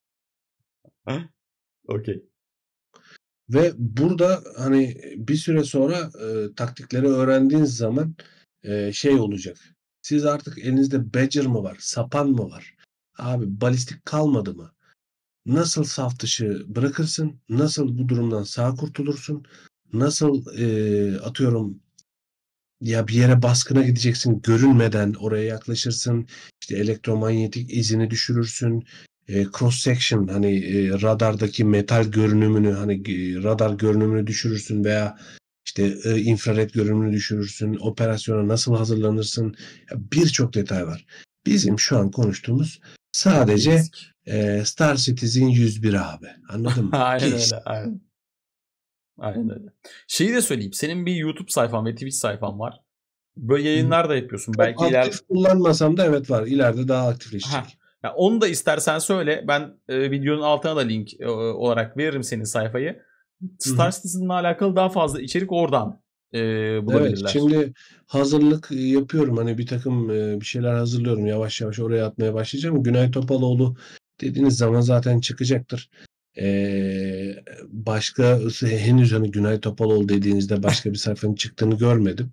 Okey. Ve burada hani bir süre sonra e, taktikleri öğrendiğiniz zaman e, şey olacak. Siz artık elinizde Badger mı var, sapan mı var? Abi balistik kalmadı mı? Nasıl saf dışı bırakırsın? Nasıl bu durumdan sağ kurtulursun? Nasıl e, atıyorum ya bir yere baskına gideceksin, görünmeden oraya yaklaşırsın. İşte elektromanyetik izini düşürürsün. E, cross section hani e, radardaki metal görünümünü hani e, radar görünümünü düşürürsün veya işte e, infrared görünümünü düşürürsün. Operasyona nasıl hazırlanırsın? Ya, birçok detay var. Bizim şu an konuştuğumuz sadece Basic. e, Star Citizen yüz bir abi. Anladın mı? Aynen Geç. öyle. Aynen. Aynen öyle. Şeyi de söyleyeyim. Senin bir YouTube sayfan ve Twitch sayfan var. Böyle yayınlar da yapıyorsun. Çok Belki aktif iler... kullanmasam da evet var. İleride daha aktifleşecek. Ha. Ya onu da istersen söyle. Ben e, videonun altına da link e, olarak veririm senin sayfayı. Star Citizen'la alakalı daha fazla içerik oradan e, bulabilirler. Evet, şimdi hazırlık yapıyorum. Hani bir takım e, bir şeyler hazırlıyorum. Yavaş yavaş oraya atmaya başlayacağım. Günay Topaloğlu dediğiniz zaman zaten çıkacaktır. Ee, başka henüz hani Günay Topaloğlu dediğinizde başka bir sayfanın çıktığını görmedim.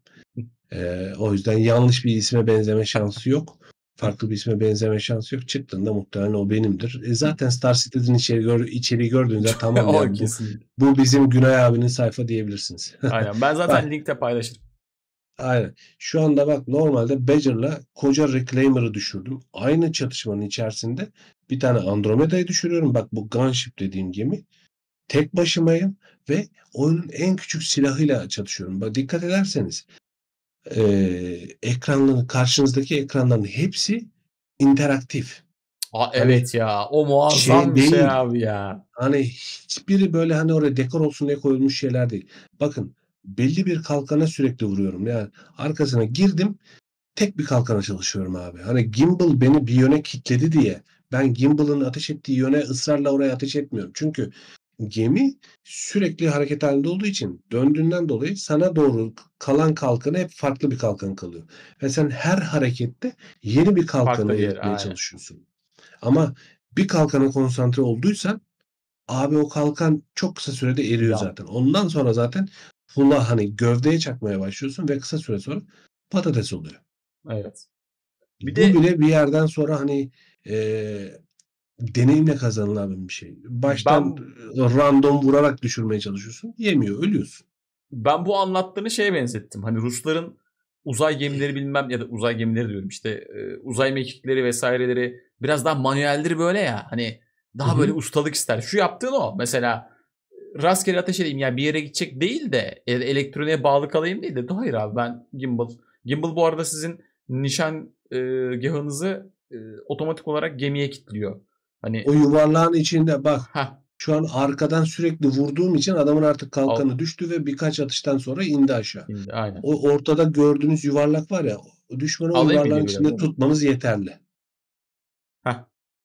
Ee, o yüzden yanlış bir isme benzeme şansı yok. Farklı bir isme benzeme şansı yok. Çıktığında muhtemelen o benimdir. E zaten Star Citizen içeri gör, içeriği gördüğünüzde tamam O ya bu, kesin. bu bizim Günay abinin sayfa diyebilirsiniz. Aynen. Ben zaten Bak, linkte paylaşırım. aynen. Şu anda bak normalde Badger'la koca Reclaimer'ı düşürdüm. Aynı çatışmanın içerisinde bir tane Andromeda'yı düşürüyorum. Bak bu Gunship dediğim gemi. Tek başımayım ve oyunun en küçük silahıyla çatışıyorum. Bak dikkat ederseniz e, ekranların karşınızdaki ekranların hepsi interaktif. Aa, Hani evet ya. O muazzam şey bir şey değil. abi ya. Hani hiçbiri böyle hani oraya dekor olsun diye koyulmuş şeyler değil. Bakın belli bir kalkana sürekli vuruyorum. Yani arkasına girdim tek bir kalkana çalışıyorum abi. Hani gimbal beni bir yöne kilitledi diye ben gimbal'ın ateş ettiği yöne ısrarla oraya ateş etmiyorum. Çünkü gemi sürekli hareket halinde olduğu için döndüğünden dolayı sana doğru kalan kalkanı hep farklı bir kalkan kalıyor. Ve sen her harekette yeni bir kalkanı Farklı bir yer. eritmeye Aynen. çalışıyorsun. Ama bir kalkana konsantre olduysan abi o kalkan çok kısa sürede eriyor Yan. zaten. Ondan sonra zaten full'a hani gövdeye çakmaya başlıyorsun ve kısa süre sonra patates oluyor. Evet. Bir Bu de bile bir yerden sonra hani eee deneyimle kazanılan bir şey. Baştan ben random vurarak düşürmeye çalışıyorsun. Yemiyor, ölüyorsun. ben bu anlattığını şeye benzettim. Hani Rusların uzay gemileri bilmem ya da uzay gemileri diyorum işte e, uzay mekikleri vesaireleri biraz daha manueldir böyle ya. Hani Hı daha böyle hı. ustalık ister. Şu yaptığın o. Mesela rastgele ateş edeyim yani bir yere gidecek değil de e, elektroniğe bağlı kalayım değil de hayır abi ben gimbal. Gimbal bu arada sizin nişan e, gahınızı e, otomatik olarak gemiye kilitliyor. O Hani yuvarlağın içinde bak ha şu an arkadan sürekli vurduğum için adamın artık al kalkanı düştü ve birkaç atıştan sonra indi aşağı. indi aynen. O ortada gördüğünüz yuvarlak var ya o düşmanı o Alayım yuvarlağın video biraz içinde abi. tutmanız yeterli. Ha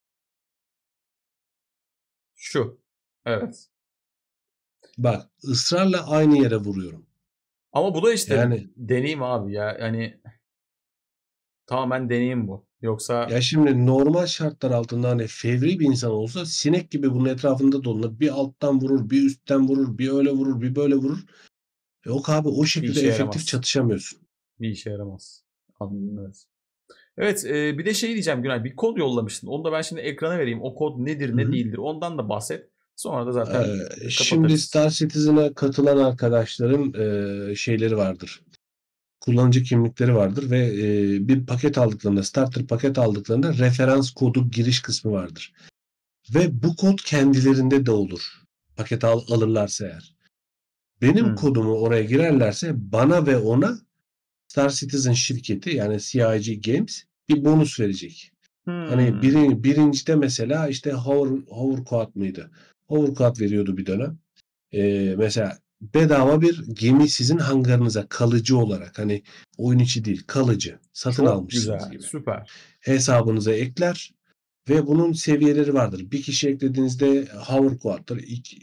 şu. Evet. Bak ısrarla aynı yere vuruyorum. Ama bu da işte Yani deneyim abi ya. Yani tamamen deneyim bu. Yoksa ya şimdi normal şartlar altında hani fevri bir insan olsa sinek gibi bunun etrafında dolanır. Bir alttan vurur, bir üstten vurur, bir öyle vurur, bir böyle vurur. Yok abi o bir şekilde işe efektif yaramaz. çatışamıyorsun. Bir işe yaramaz. Anladım evet. Evet e, bir de şey diyeceğim Günay. Bir kod yollamıştın. Onu da ben şimdi ekrana vereyim. O kod nedir Hı ne hı. değildir. Ondan da bahset. Sonra da zaten Ee, e, şimdi kapatırız. Star Citizen'a katılan arkadaşların e, şeyleri vardır. Kullanıcı kimlikleri vardır ve e, bir paket aldıklarında, starter paket aldıklarında referans kodu giriş kısmı vardır. Ve bu kod kendilerinde de olur. Paket al, alırlarsa eğer. Benim Hmm. kodumu oraya girerlerse bana ve ona Star Citizen şirketi yani C I G Games bir bonus verecek. Hani Hmm. biri, birincide mesela işte Hover, Hovercraft mıydı? Hovercraft veriyordu bir dönem. Ee, mesela bedava bir gemi sizin hangarınıza kalıcı olarak hani oyun içi değil kalıcı satın Çok almışsınız güzel. gibi. Süper. Hesabınıza ekler ve bunun seviyeleri vardır. Bir kişi eklediğinizde hovercraft'tır.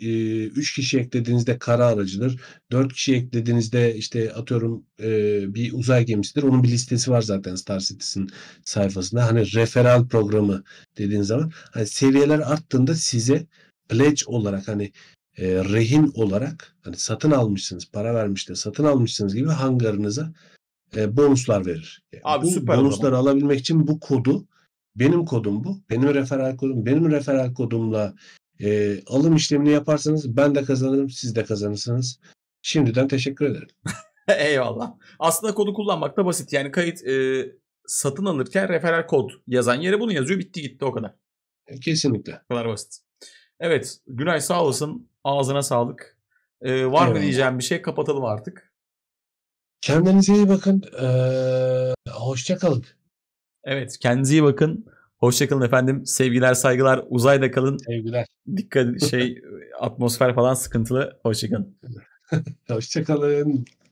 Üç kişi eklediğinizde kara aracıdır. Dört kişi eklediğinizde işte atıyorum e, bir uzay gemisidir. Onun bir listesi var zaten Star Citizen sayfasında. Hani referral programı dediğiniz zaman hani seviyeler arttığında size pledge olarak hani e, rehin olarak hani satın almışsınız, para vermiş de satın almışsınız gibi hangarınıza e, bonuslar verir. Yani Abi bu süper o bonusları zaman. alabilmek için bu kodu benim kodum bu. Benim referral kodum. Benim referral kodumla e, alım işlemini yaparsanız ben de kazanırım, siz de kazanırsınız. Şimdiden teşekkür ederim. Eyvallah. Aslında kodu kullanmak da basit. Yani kayıt e, satın alırken referral kod yazan yere bunu yazıyor. Bitti gitti o kadar. E, kesinlikle. O kadar basit. Evet. Günay sağ olasın. Ağzına sağlık. E, var mı Eyvallah. diyeceğim bir şey? Kapatalım artık. Kendinize iyi bakın. Ee, hoşça kalın. Evet. Kendinize iyi bakın. Hoşçakalın efendim. Sevgiler, saygılar. Uzayda kalın. Sevgiler. Dikkat şey atmosfer falan sıkıntılı. Hoşçakalın. Hoşça kalın.